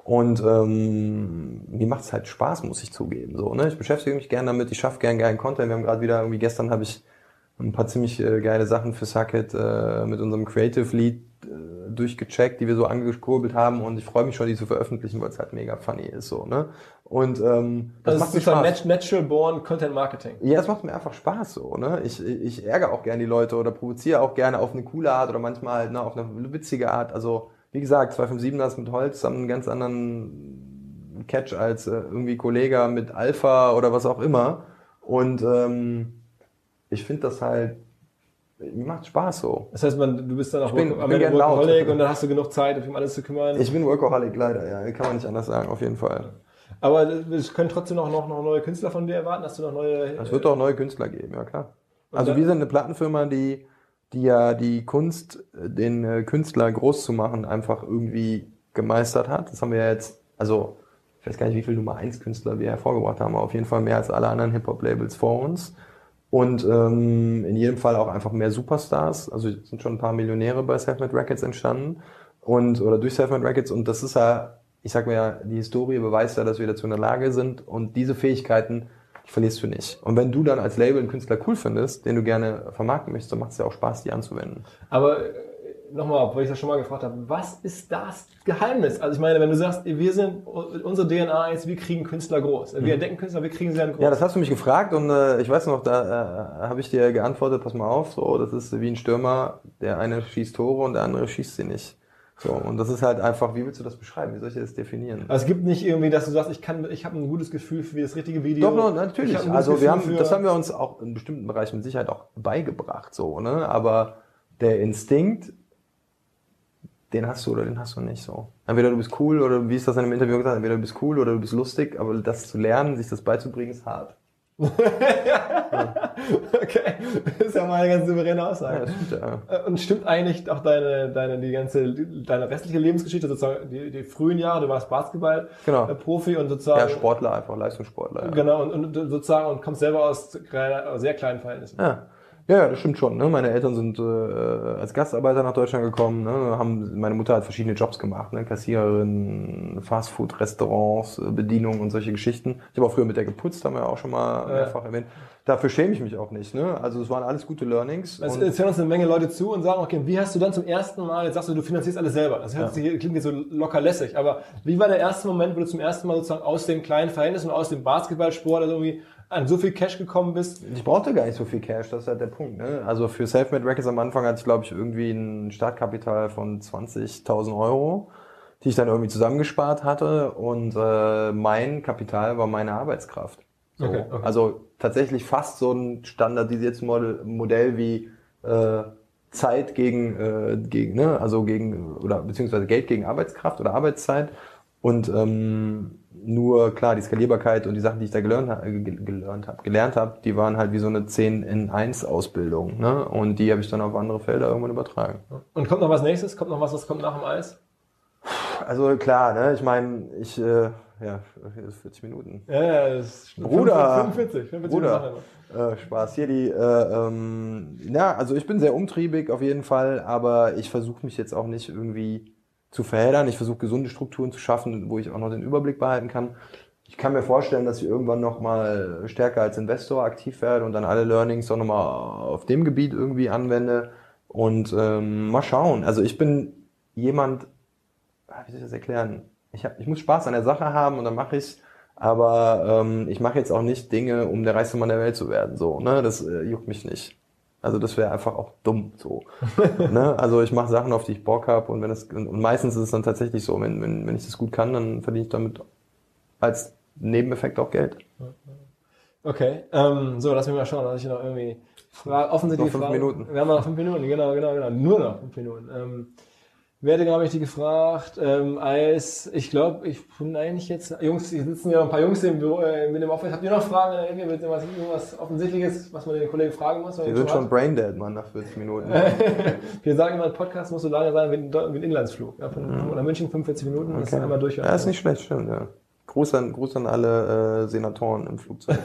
[SPEAKER 3] Und ähm, mir macht es halt Spaß, muss ich zugeben. So, ne? Ich beschäftige mich gerne damit, ich schaffe gerne geilen Content. Wir haben gerade wieder, irgendwie gestern habe ich ein paar ziemlich äh, geile Sachen für Sucket äh, mit unserem Creative Lead äh, durchgecheckt, die wir so angekurbelt haben, und ich freue mich schon, die zu veröffentlichen, weil es halt mega funny ist. So, ne? Und ähm, das, das macht mir Spaß.
[SPEAKER 1] Natural Born Content Marketing.
[SPEAKER 3] Ja, es macht mir einfach Spaß so. Ne? Ich, ich ärgere auch gerne die Leute oder provoziere auch gerne auf eine coole Art oder manchmal halt, ne, auf eine witzige Art. Also wie gesagt, zwei fünf siebers mit Holz haben einen ganz anderen Catch als äh, irgendwie Kollega mit Alpha oder was auch immer. Und ähm, ich finde das halt, mir macht Spaß so.
[SPEAKER 1] Das heißt, man, du bist dann auch
[SPEAKER 3] ich bin,
[SPEAKER 1] Work-
[SPEAKER 3] bin
[SPEAKER 1] Workaholic und dann hast du genug Zeit, um alles zu kümmern.
[SPEAKER 3] Ich bin Workaholic leider, ja, kann man nicht anders sagen, auf jeden Fall.
[SPEAKER 1] Aber es können trotzdem noch, noch, noch neue Künstler von dir erwarten? Hast du noch neue...
[SPEAKER 3] Es wird auch neue Künstler geben, ja klar.
[SPEAKER 1] Und
[SPEAKER 3] Also
[SPEAKER 1] dann,
[SPEAKER 3] wir sind eine Plattenfirma, die, die ja die Kunst, den äh, Künstler groß zu machen, einfach irgendwie gemeistert hat. Das haben wir ja jetzt, also ich weiß gar nicht, wie viele Nummer eins Künstler wir hervorgebracht haben, aber auf jeden Fall mehr als alle anderen Hip-Hop-Labels vor uns. Und ähm, in jedem Fall auch einfach mehr Superstars. Also es sind schon ein paar Millionäre bei Selfmade Records entstanden und oder durch Selfmade Records. Und das ist ja, ich sag mir ja, die Historie beweist ja, dass wir dazu in der Lage sind. Und diese Fähigkeiten, die verlierst du nicht. Und wenn du dann als Label einen Künstler cool findest, den du gerne vermarkten möchtest, dann macht es ja auch Spaß, die anzuwenden.
[SPEAKER 1] Aber nochmal, weil ich das schon mal gefragt habe, was ist das Geheimnis? Also ich meine, wenn du sagst, wir sind, unsere D N A ist, wir kriegen Künstler groß. Wir entdecken Künstler, wir kriegen sie dann groß.
[SPEAKER 3] Ja, das hast du mich gefragt und äh, ich weiß noch, da äh, habe ich dir geantwortet, pass mal auf, so, das ist wie ein Stürmer, der eine schießt Tore und der andere schießt sie nicht. So, und das ist halt einfach, wie willst du das beschreiben? Wie soll ich das definieren?
[SPEAKER 1] Also es gibt nicht irgendwie, dass du sagst, ich kann, ich habe ein gutes Gefühl für das richtige Video.
[SPEAKER 3] Doch, no, natürlich. Also wir haben, das haben wir uns auch in bestimmten Bereichen mit Sicherheit auch beigebracht, so, ne? Aber der Instinkt, den hast du oder den hast du nicht so. Entweder du bist cool oder wie ist das in einem Interview gesagt, entweder du bist cool oder du bist lustig, aber das zu lernen, sich das beizubringen, ist hart.
[SPEAKER 1] Ja. Okay, das ist ja mal eine ganz souveräne Aussage.
[SPEAKER 3] Ja, das stimmt, ja.
[SPEAKER 1] Und stimmt eigentlich auch deine, deine, die ganze, deine restliche Lebensgeschichte, sozusagen die, die frühen Jahre, du warst Basketball-Profi
[SPEAKER 3] genau.
[SPEAKER 1] und sozusagen...
[SPEAKER 3] Ja, Sportler, einfach Leistungssportler. Ja.
[SPEAKER 1] Genau, und, und sozusagen, und kommst selber aus sehr kleinen Verhältnissen.
[SPEAKER 3] Ja. Ja, das stimmt schon. Ne? Meine Eltern sind äh, als Gastarbeiter nach Deutschland gekommen. Ne? Haben, meine Mutter hat verschiedene Jobs gemacht, ne? Kassiererin, Fastfood-Restaurants, Bedienung und solche Geschichten. Ich habe auch früher mit der geputzt, haben wir auch schon mal mehrfach ja. erwähnt. Dafür schäme ich mich auch nicht. Ne? Also es waren alles gute Learnings.
[SPEAKER 1] Also jetzt hören uns eine Menge Leute zu und sagen, okay, wie hast du dann zum ersten Mal, jetzt sagst du, du finanzierst alles selber. Das hört sich, klingt jetzt so locker lässig, aber wie war der erste Moment, wo du zum ersten Mal sozusagen aus den kleinen Verhältnissen und aus dem Basketballsport also irgendwie an so viel Cash gekommen bist?
[SPEAKER 3] Ich brauchte gar nicht so viel Cash, das ist halt der Punkt. Ne? Also für Selfmade Records am Anfang hatte ich, glaube ich, irgendwie ein Startkapital von zwanzigtausend Euro, die ich dann irgendwie zusammengespart hatte, und äh, mein Kapital war meine Arbeitskraft. So.
[SPEAKER 1] Okay, okay.
[SPEAKER 3] Also tatsächlich fast so ein standardisiertes Modell, Modell wie äh, Zeit gegen, äh, gegen, ne? also gegen, oder beziehungsweise Geld gegen Arbeitskraft oder Arbeitszeit. Und ähm, nur klar, die Skalierbarkeit und die Sachen, die ich da gelernt habe, gelernt habe, gelernt habe, die waren halt wie so eine zehn in eins Ausbildung, ne? Und die habe ich dann auf andere Felder irgendwann übertragen.
[SPEAKER 1] Und kommt noch was Nächstes? Kommt noch was, was kommt nach dem Eis?
[SPEAKER 3] Also klar, ne? Ich meine, ich, äh, ja, vierzig Minuten.
[SPEAKER 1] Ja, ja, das ist
[SPEAKER 3] Bruder,
[SPEAKER 1] fünfundvierzig, fünfundvierzig
[SPEAKER 3] Bruder, äh, Spaß. Hier die, äh, ähm, ja, also ich bin sehr umtriebig auf jeden Fall, aber ich versuche mich jetzt auch nicht irgendwie zu verheddern. Ich versuche gesunde Strukturen zu schaffen, wo ich auch noch den Überblick behalten kann. Ich kann mir vorstellen, dass ich irgendwann noch mal stärker als Investor aktiv werde und dann alle Learnings auch nochmal auf dem Gebiet irgendwie anwende und ähm, mal schauen. Also ich bin jemand, wie soll ich das erklären? Ich, hab, ich muss Spaß an der Sache haben und dann mache ich's. Aber ähm, ich mache jetzt auch nicht Dinge, um der reichste Mann der Welt zu werden. So, ne, das äh, juckt mich nicht. Also das wäre einfach auch dumm so. Ne? Also ich mache Sachen, auf die ich Bock habe, und wenn es und meistens ist es dann tatsächlich so, wenn, wenn, wenn ich das gut kann, dann verdiene ich damit als Nebeneffekt auch Geld.
[SPEAKER 1] Okay, ähm, so, lass mich mal schauen, dass ich noch irgendwie Frage, offensichtlich
[SPEAKER 3] noch fünf
[SPEAKER 1] Fragen,
[SPEAKER 3] Minuten.
[SPEAKER 1] Wir haben noch fünf Minuten, genau, genau, genau, nur noch fünf Minuten. Ähm, wer hätte, glaube ich, die gefragt, ähm, als, ich glaube, ich bin eigentlich jetzt, Jungs, hier sitzen ja ein paar Jungs im Büro, äh, mit dem Office, habt ihr noch Fragen? Irgendwas, irgendwas Offensichtliches, was man den Kollegen fragen muss?
[SPEAKER 3] Wir sind schon braindead, Mann, nach vierzig Minuten.
[SPEAKER 1] Wir sagen immer, ein Podcast muss so lange sein wie ein, wie ein Inlandsflug. Ja, von,
[SPEAKER 3] Mhm.
[SPEAKER 1] von München fünfundvierzig Minuten,
[SPEAKER 3] Okay.
[SPEAKER 1] das ist einmal durch.
[SPEAKER 3] Ja, ist nicht schlecht, stimmt, ja. Gruß an, Gruß an alle äh, Senatoren im Flugzeug.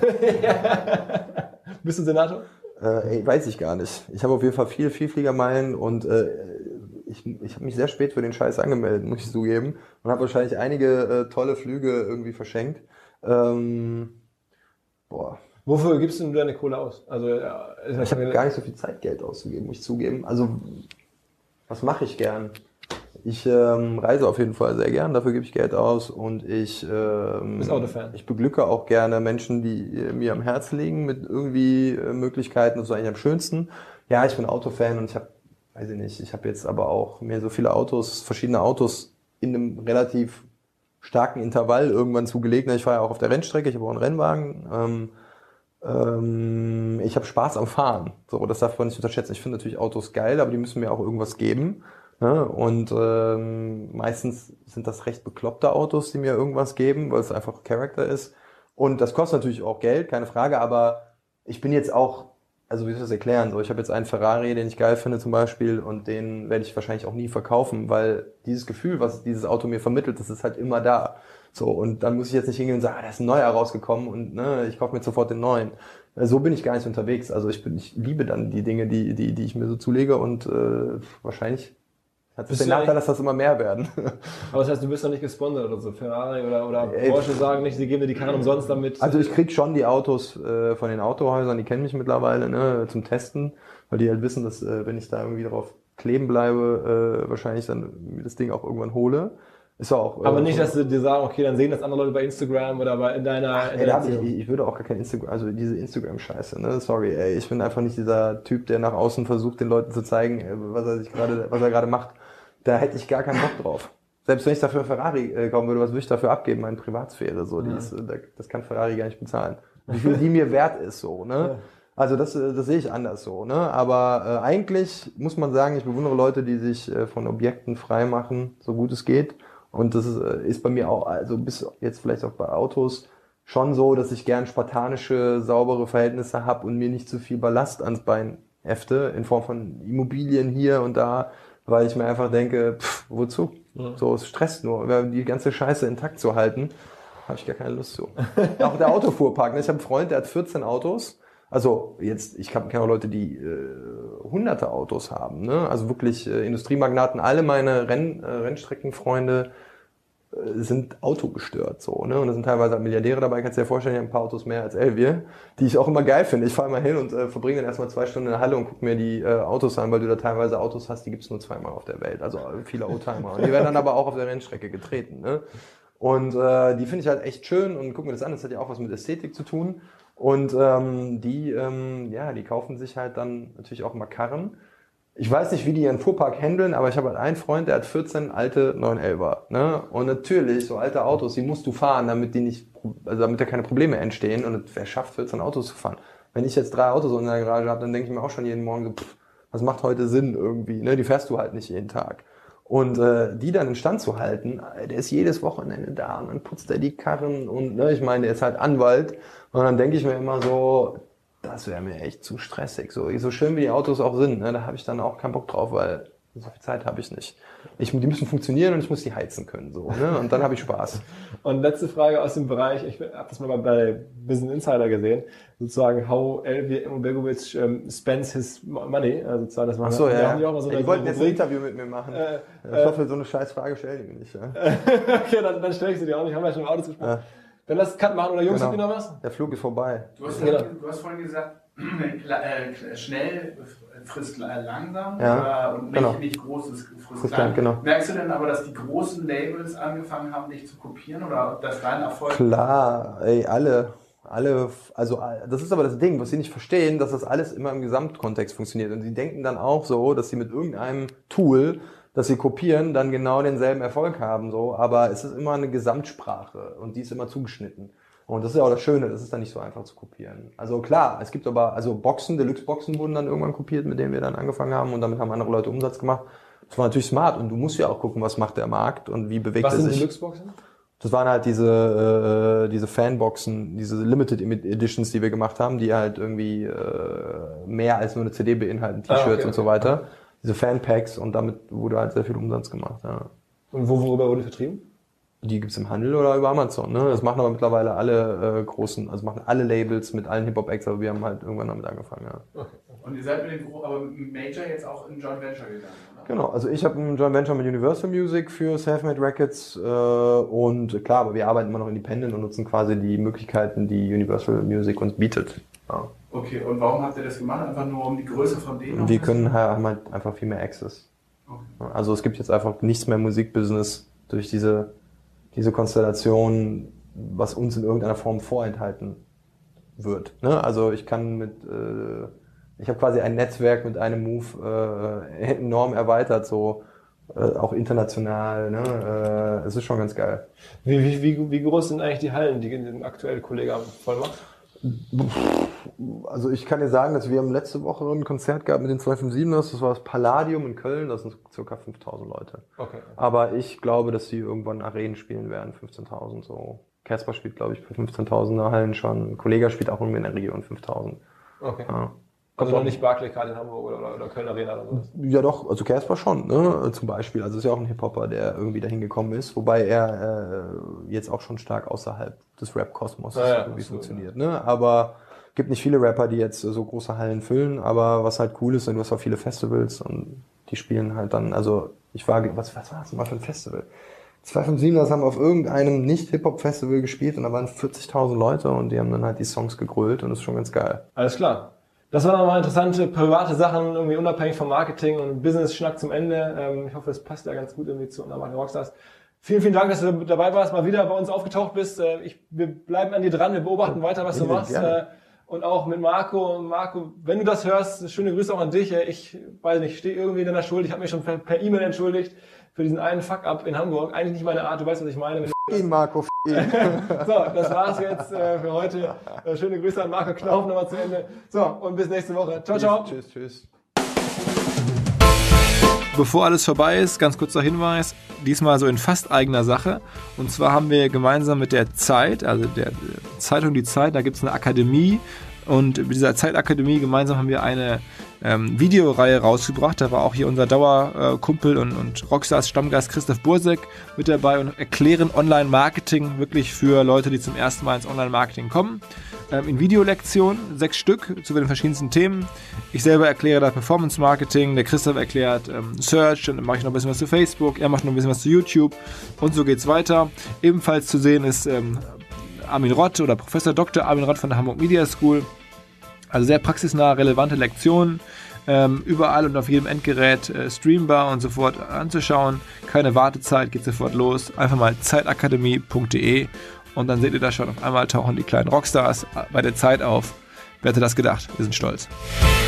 [SPEAKER 1] Bist du Senator?
[SPEAKER 3] Äh, ey, weiß ich gar nicht. Ich habe auf jeden Fall viele Vielfliegermeilen und äh, ich, ich habe mich sehr spät für den Scheiß angemeldet, muss ich zugeben. Und habe wahrscheinlich einige äh, tolle Flüge irgendwie verschenkt. Ähm, boah.
[SPEAKER 1] Wofür gibst du denn deine Kohle aus? Also, ja,
[SPEAKER 3] ich habe gar nicht so viel Zeit, Geld auszugeben, muss ich zugeben. Also, was mache ich gern? Ich ähm, reise auf jeden Fall sehr gern, dafür gebe ich Geld aus und ich, ähm,
[SPEAKER 1] bist Autofan.
[SPEAKER 3] Ich beglücke auch gerne Menschen, die äh, mir am Herzen liegen mit irgendwie äh, Möglichkeiten, das ist eigentlich am schönsten. Ja, ich bin Autofan und ich habe, weiß ich nicht, ich habe jetzt aber auch mir so viele Autos, verschiedene Autos in einem relativ starken Intervall irgendwann zugelegt. Ich fahre ja auch auf der Rennstrecke, ich habe auch einen Rennwagen. Ähm, ähm, ich habe Spaß am Fahren, so, das darf man nicht unterschätzen. Ich finde natürlich Autos geil, aber die müssen mir auch irgendwas geben. Ja, und ähm, meistens sind das recht bekloppte Autos, die mir irgendwas geben, weil es einfach Charakter ist. Und das kostet natürlich auch Geld, keine Frage, aber ich bin jetzt auch, also wie soll ich das erklären? So, ich habe jetzt einen Ferrari, den ich geil finde zum Beispiel, und den werde ich wahrscheinlich auch nie verkaufen, weil dieses Gefühl, was dieses Auto mir vermittelt, das ist halt immer da. So, und dann muss ich jetzt nicht hingehen und sagen, ah, da ist ein neuer rausgekommen und ne, ich kaufe mir sofort den neuen. So bin ich gar nicht unterwegs. Also ich bin, ich liebe dann die Dinge, die, die, die ich mir so zulege und äh, wahrscheinlich hat es den Nachteil, dass das immer mehr werden.
[SPEAKER 1] Aber das heißt, du bist noch nicht gesponsert oder so? Ferrari oder, oder Porsche sagen nicht, sie geben dir die Karren umsonst damit?
[SPEAKER 3] Also ich krieg schon die Autos äh, von den Autohäusern, die kennen mich mittlerweile, ne, zum Testen, weil die halt wissen, dass äh, wenn ich da irgendwie drauf kleben bleibe, äh, wahrscheinlich dann mir das Ding auch irgendwann hole. Ist auch,
[SPEAKER 1] aber
[SPEAKER 3] äh,
[SPEAKER 1] nicht, dass sie dir sagen, okay, dann sehen das andere Leute bei Instagram oder bei in deiner...
[SPEAKER 3] Ach, ey, da ich, ich würde auch gar kein Instagram, also diese Instagram-Scheiße, ne, sorry, ey, ich bin einfach nicht dieser Typ, der nach außen versucht, den Leuten zu zeigen, was er sich gerade, was er gerade macht. Da hätte ich gar keinen Bock drauf. Selbst wenn ich dafür Ferrari äh, kaufen würde, was würde ich dafür abgeben? Meine Privatsphäre, so, die ja. ist, das kann Ferrari gar nicht bezahlen. Wie viel die mir wert ist, so, ne? Ja. Also das, das sehe ich anders so, ne? Aber äh, eigentlich muss man sagen, ich bewundere Leute, die sich äh, von Objekten frei machen, so gut es geht. Und das ist, äh, ist bei mir auch, also bis jetzt vielleicht auch bei Autos schon so, dass ich gern spartanische, saubere Verhältnisse habe und mir nicht zu viel Ballast ans Bein hefte, in Form von Immobilien hier und da, weil ich mir einfach denke, pff, wozu? Ja. So, es stresst nur. Die ganze Scheiße intakt zu halten, habe ich gar keine Lust zu. Auch der Autofuhrpark. Ich habe einen Freund, der hat vierzehn Autos. Also jetzt, ich kenne auch Leute, die äh, hunderte Autos haben. Ne? Also wirklich äh, Industriemagnaten. Alle meine Renn, äh, Rennstreckenfreunde äh, sind autogestört. So, ne? Und da sind teilweise Milliardäre dabei. Kannst du dir vorstellen, die haben ein paar Autos mehr als Elvier, die ich auch immer geil finde. Ich fahre mal hin und äh, verbringe dann erstmal zwei Stunden in der Halle und gucke mir die äh, Autos an, weil du da teilweise Autos hast, die gibt's nur zweimal auf der Welt. Also äh, viele Oldtimer. Und die werden dann aber auch auf der Rennstrecke getreten. Ne? Und äh, die finde ich halt echt schön und guck mir das an. Das hat ja auch was mit Ästhetik zu tun. Und ähm, die, ähm, ja, die kaufen sich halt dann natürlich auch mal Karren. Ich weiß nicht, wie die ihren Fuhrpark handeln, aber ich habe halt einen Freund, der hat vierzehn alte neun elfer. Ne? Und natürlich, so alte Autos, die musst du fahren, damit die nicht, also damit da keine Probleme entstehen. Und wer schafft, vierzehn Autos zu fahren? Wenn ich jetzt drei Autos in der Garage habe, dann denke ich mir auch schon jeden Morgen so, pff, was macht heute Sinn irgendwie? Ne? Die fährst du halt nicht jeden Tag. Und äh, die dann in Stand zu halten, der ist jedes Wochenende da und dann putzt er die Karren und ne, ich meine, der ist halt Anwalt. Und dann denke ich mir immer so, das wäre mir echt zu stressig. So, so schön wie die Autos auch sind, ne, da habe ich dann auch keinen Bock drauf, weil so viel Zeit habe ich nicht. Ich, die müssen funktionieren und ich muss die heizen können. So, ne, und dann habe ich Spaß.
[SPEAKER 1] Und letzte Frage aus dem Bereich, ich habe das mal bei Business Insider gesehen, sozusagen how Elvier Ibrahimovic um, spends his money. Also sozusagen, das
[SPEAKER 3] Ach so, ja. ja. Die, auch mal so ja, die wollten jetzt ein Interview mit mir machen. Äh, ich hoffe, so eine scheiß Frage stellen die mir nicht. Ja.
[SPEAKER 1] Okay, dann, dann stelle ich sie dir auch nicht. Haben wir ja schon im Autos gesprochen. Ja. Dann lass Cut machen oder Jungs,
[SPEAKER 3] genau.
[SPEAKER 1] habt ihr noch was?
[SPEAKER 3] Der Flug ist vorbei.
[SPEAKER 4] Du hast, genau. du hast vorhin gesagt, äh, schnell frisst langsam
[SPEAKER 3] ja,
[SPEAKER 4] und nicht,
[SPEAKER 3] genau.
[SPEAKER 4] nicht großes frisst,
[SPEAKER 3] frisst klein. Genau.
[SPEAKER 4] Merkst du denn aber, dass die großen Labels angefangen haben, dich zu kopieren oder ob das dein Erfolg?
[SPEAKER 3] Klar, ey, alle. Alle, also das ist aber das Ding, was sie nicht verstehen, dass das alles immer im Gesamtkontext funktioniert. Und sie denken dann auch so, dass sie mit irgendeinem Tool, das sie kopieren, dann genau denselben Erfolg haben. So, aber es ist immer eine Gesamtsprache und die ist immer zugeschnitten. Und das ist ja auch das Schöne, das ist dann nicht so einfach zu kopieren. Also klar, es gibt aber, also Boxen, Deluxe-Boxen wurden dann irgendwann kopiert, mit denen wir dann angefangen haben und damit haben andere Leute Umsatz gemacht. Das war natürlich smart und du musst ja auch gucken, was macht der Markt und wie bewegt
[SPEAKER 1] was
[SPEAKER 3] er sich.
[SPEAKER 1] Was sind Deluxe-Boxen?
[SPEAKER 3] Das waren halt diese äh, diese Fanboxen, diese Limited Editions, die wir gemacht haben, die halt irgendwie äh, mehr als nur eine C D beinhalten, T-Shirts ah, okay, und so weiter. Okay. Diese Fanpacks und damit wurde halt sehr viel Umsatz gemacht. Ja.
[SPEAKER 1] Und wo, worüber wurde vertrieben?
[SPEAKER 3] Die gibt's im Handel oder über Amazon, ne? Das machen aber mittlerweile alle äh, großen, also machen alle Labels mit allen Hip-Hop-Acts, aber wir haben halt irgendwann damit angefangen, ja.
[SPEAKER 4] Okay. Und ihr seid mit dem Gro- aber mit dem Major jetzt auch in Joint Venture gegangen, oder?
[SPEAKER 3] Genau, also ich habe ein Joint Venture mit Universal Music für Selfmade Records äh, und klar, aber wir arbeiten immer noch independent und nutzen quasi die Möglichkeiten, die Universal Music uns bietet. Ja.
[SPEAKER 4] Okay, und warum habt ihr das gemacht? Einfach nur um die Größe von denen?
[SPEAKER 3] Wir können halt, haben halt einfach viel mehr Access.
[SPEAKER 4] Okay.
[SPEAKER 3] Also es gibt jetzt einfach nichts mehr im Musikbusiness durch diese, diese Konstellation, was uns in irgendeiner Form vorenthalten wird. Ne? Also ich kann mit, äh, ich habe quasi ein Netzwerk mit einem Move äh, enorm erweitert, so äh, auch international. Ne? Äh, es ist schon ganz geil.
[SPEAKER 1] Wie, wie, wie, wie groß sind eigentlich die Hallen, die den aktuellen Kollege voll macht?
[SPEAKER 3] Also ich kann dir sagen, dass wir haben letzte Woche ein Konzert gehabt mit den zwei fünf sieben ers, das war das Palladium in Köln, das sind ca. fünftausend Leute.
[SPEAKER 1] Okay.
[SPEAKER 3] Aber ich glaube, dass sie irgendwann Arenen spielen werden, fünfzehntausend so. Casper spielt, glaube ich, für fünfzehntausender Hallen schon. Ein Kollege spielt auch irgendwie in der Region fünftausend.
[SPEAKER 1] Okay.
[SPEAKER 3] Ja.
[SPEAKER 1] Also noch nicht Barclay gerade in Hamburg oder, oder, oder Köln Arena oder so?
[SPEAKER 3] Ja doch, also Casper schon, ne? Zum Beispiel. Also ist ja auch ein Hip-Hopper, der irgendwie dahin gekommen ist, wobei er äh, jetzt auch schon stark außerhalb des Rap-Kosmos
[SPEAKER 1] ja, ja,
[SPEAKER 3] irgendwie funktioniert. Ne? Aber gibt nicht viele Rapper, die jetzt so große Hallen füllen, aber was halt cool ist, du hast auch viele Festivals und die spielen halt dann, also ich war, was, was war das mal für ein Festival? zwei fünf sieben ers haben auf irgendeinem Nicht-Hip-Hop-Festival gespielt und da waren vierzigtausend Leute und die haben dann halt die Songs gegrölt und das ist schon ganz geil.
[SPEAKER 1] Alles klar. Das waren nochmal interessante private Sachen, irgendwie unabhängig vom Marketing und Business-Schnack zum Ende. Ähm, ich hoffe, es passt ja ganz gut irgendwie zu Online Rockstars. Vielen, vielen Dank, dass du dabei warst, mal wieder bei uns aufgetaucht bist. Äh, ich, wir bleiben an dir dran, wir beobachten weiter, was du machst. Äh, und auch mit Marco. Marco, wenn du das hörst, schöne Grüße auch an dich. Ich weiß nicht, ich stehe irgendwie in deiner Schuld. Ich habe mich schon per E-Mail entschuldigt für diesen einen Fuck-Up in Hamburg. Eigentlich nicht meine Art, du weißt, was ich meine.
[SPEAKER 3] F ihn, Marco, f ihn.
[SPEAKER 1] So, das war's jetzt äh, für heute. Äh, schöne Grüße an Marco Knauf nochmal zu Ende. So, und bis nächste Woche. Ciao, ciao.
[SPEAKER 3] Tschüss, tschüss.
[SPEAKER 1] Bevor alles vorbei ist, ganz kurzer Hinweis, diesmal so in fast eigener Sache. Und zwar haben wir gemeinsam mit der Zeit, also der Zeitung Die Zeit, da gibt es eine Akademie. Und mit dieser Zeitakademie gemeinsam haben wir eine ähm, Videoreihe rausgebracht. Da war auch hier unser Dauerkumpel und, und Rockstars-Stammgast Christoph Bursek mit dabei und erklären Online-Marketing wirklich für Leute, die zum ersten Mal ins Online-Marketing kommen. Ähm, in Videolektionen, sechs Stück zu den verschiedensten Themen. Ich selber erkläre da Performance-Marketing, der Christoph erklärt ähm, Search, dann mache ich noch ein bisschen was zu Facebook, er macht noch ein bisschen was zu YouTube und so geht's weiter. Ebenfalls zu sehen ist ähm, Armin Rott oder Professor Doktor Armin Rott von der Hamburg Media School. Also sehr praxisnah, relevante Lektionen, ähm, überall und auf jedem Endgerät äh, streambar und sofort anzuschauen. Keine Wartezeit, geht sofort los. Einfach mal zeitakademie punkt de und dann seht ihr da schon, auf einmal tauchen die kleinen Rockstars bei der Zeit auf. Wer hätte das gedacht? Wir sind stolz.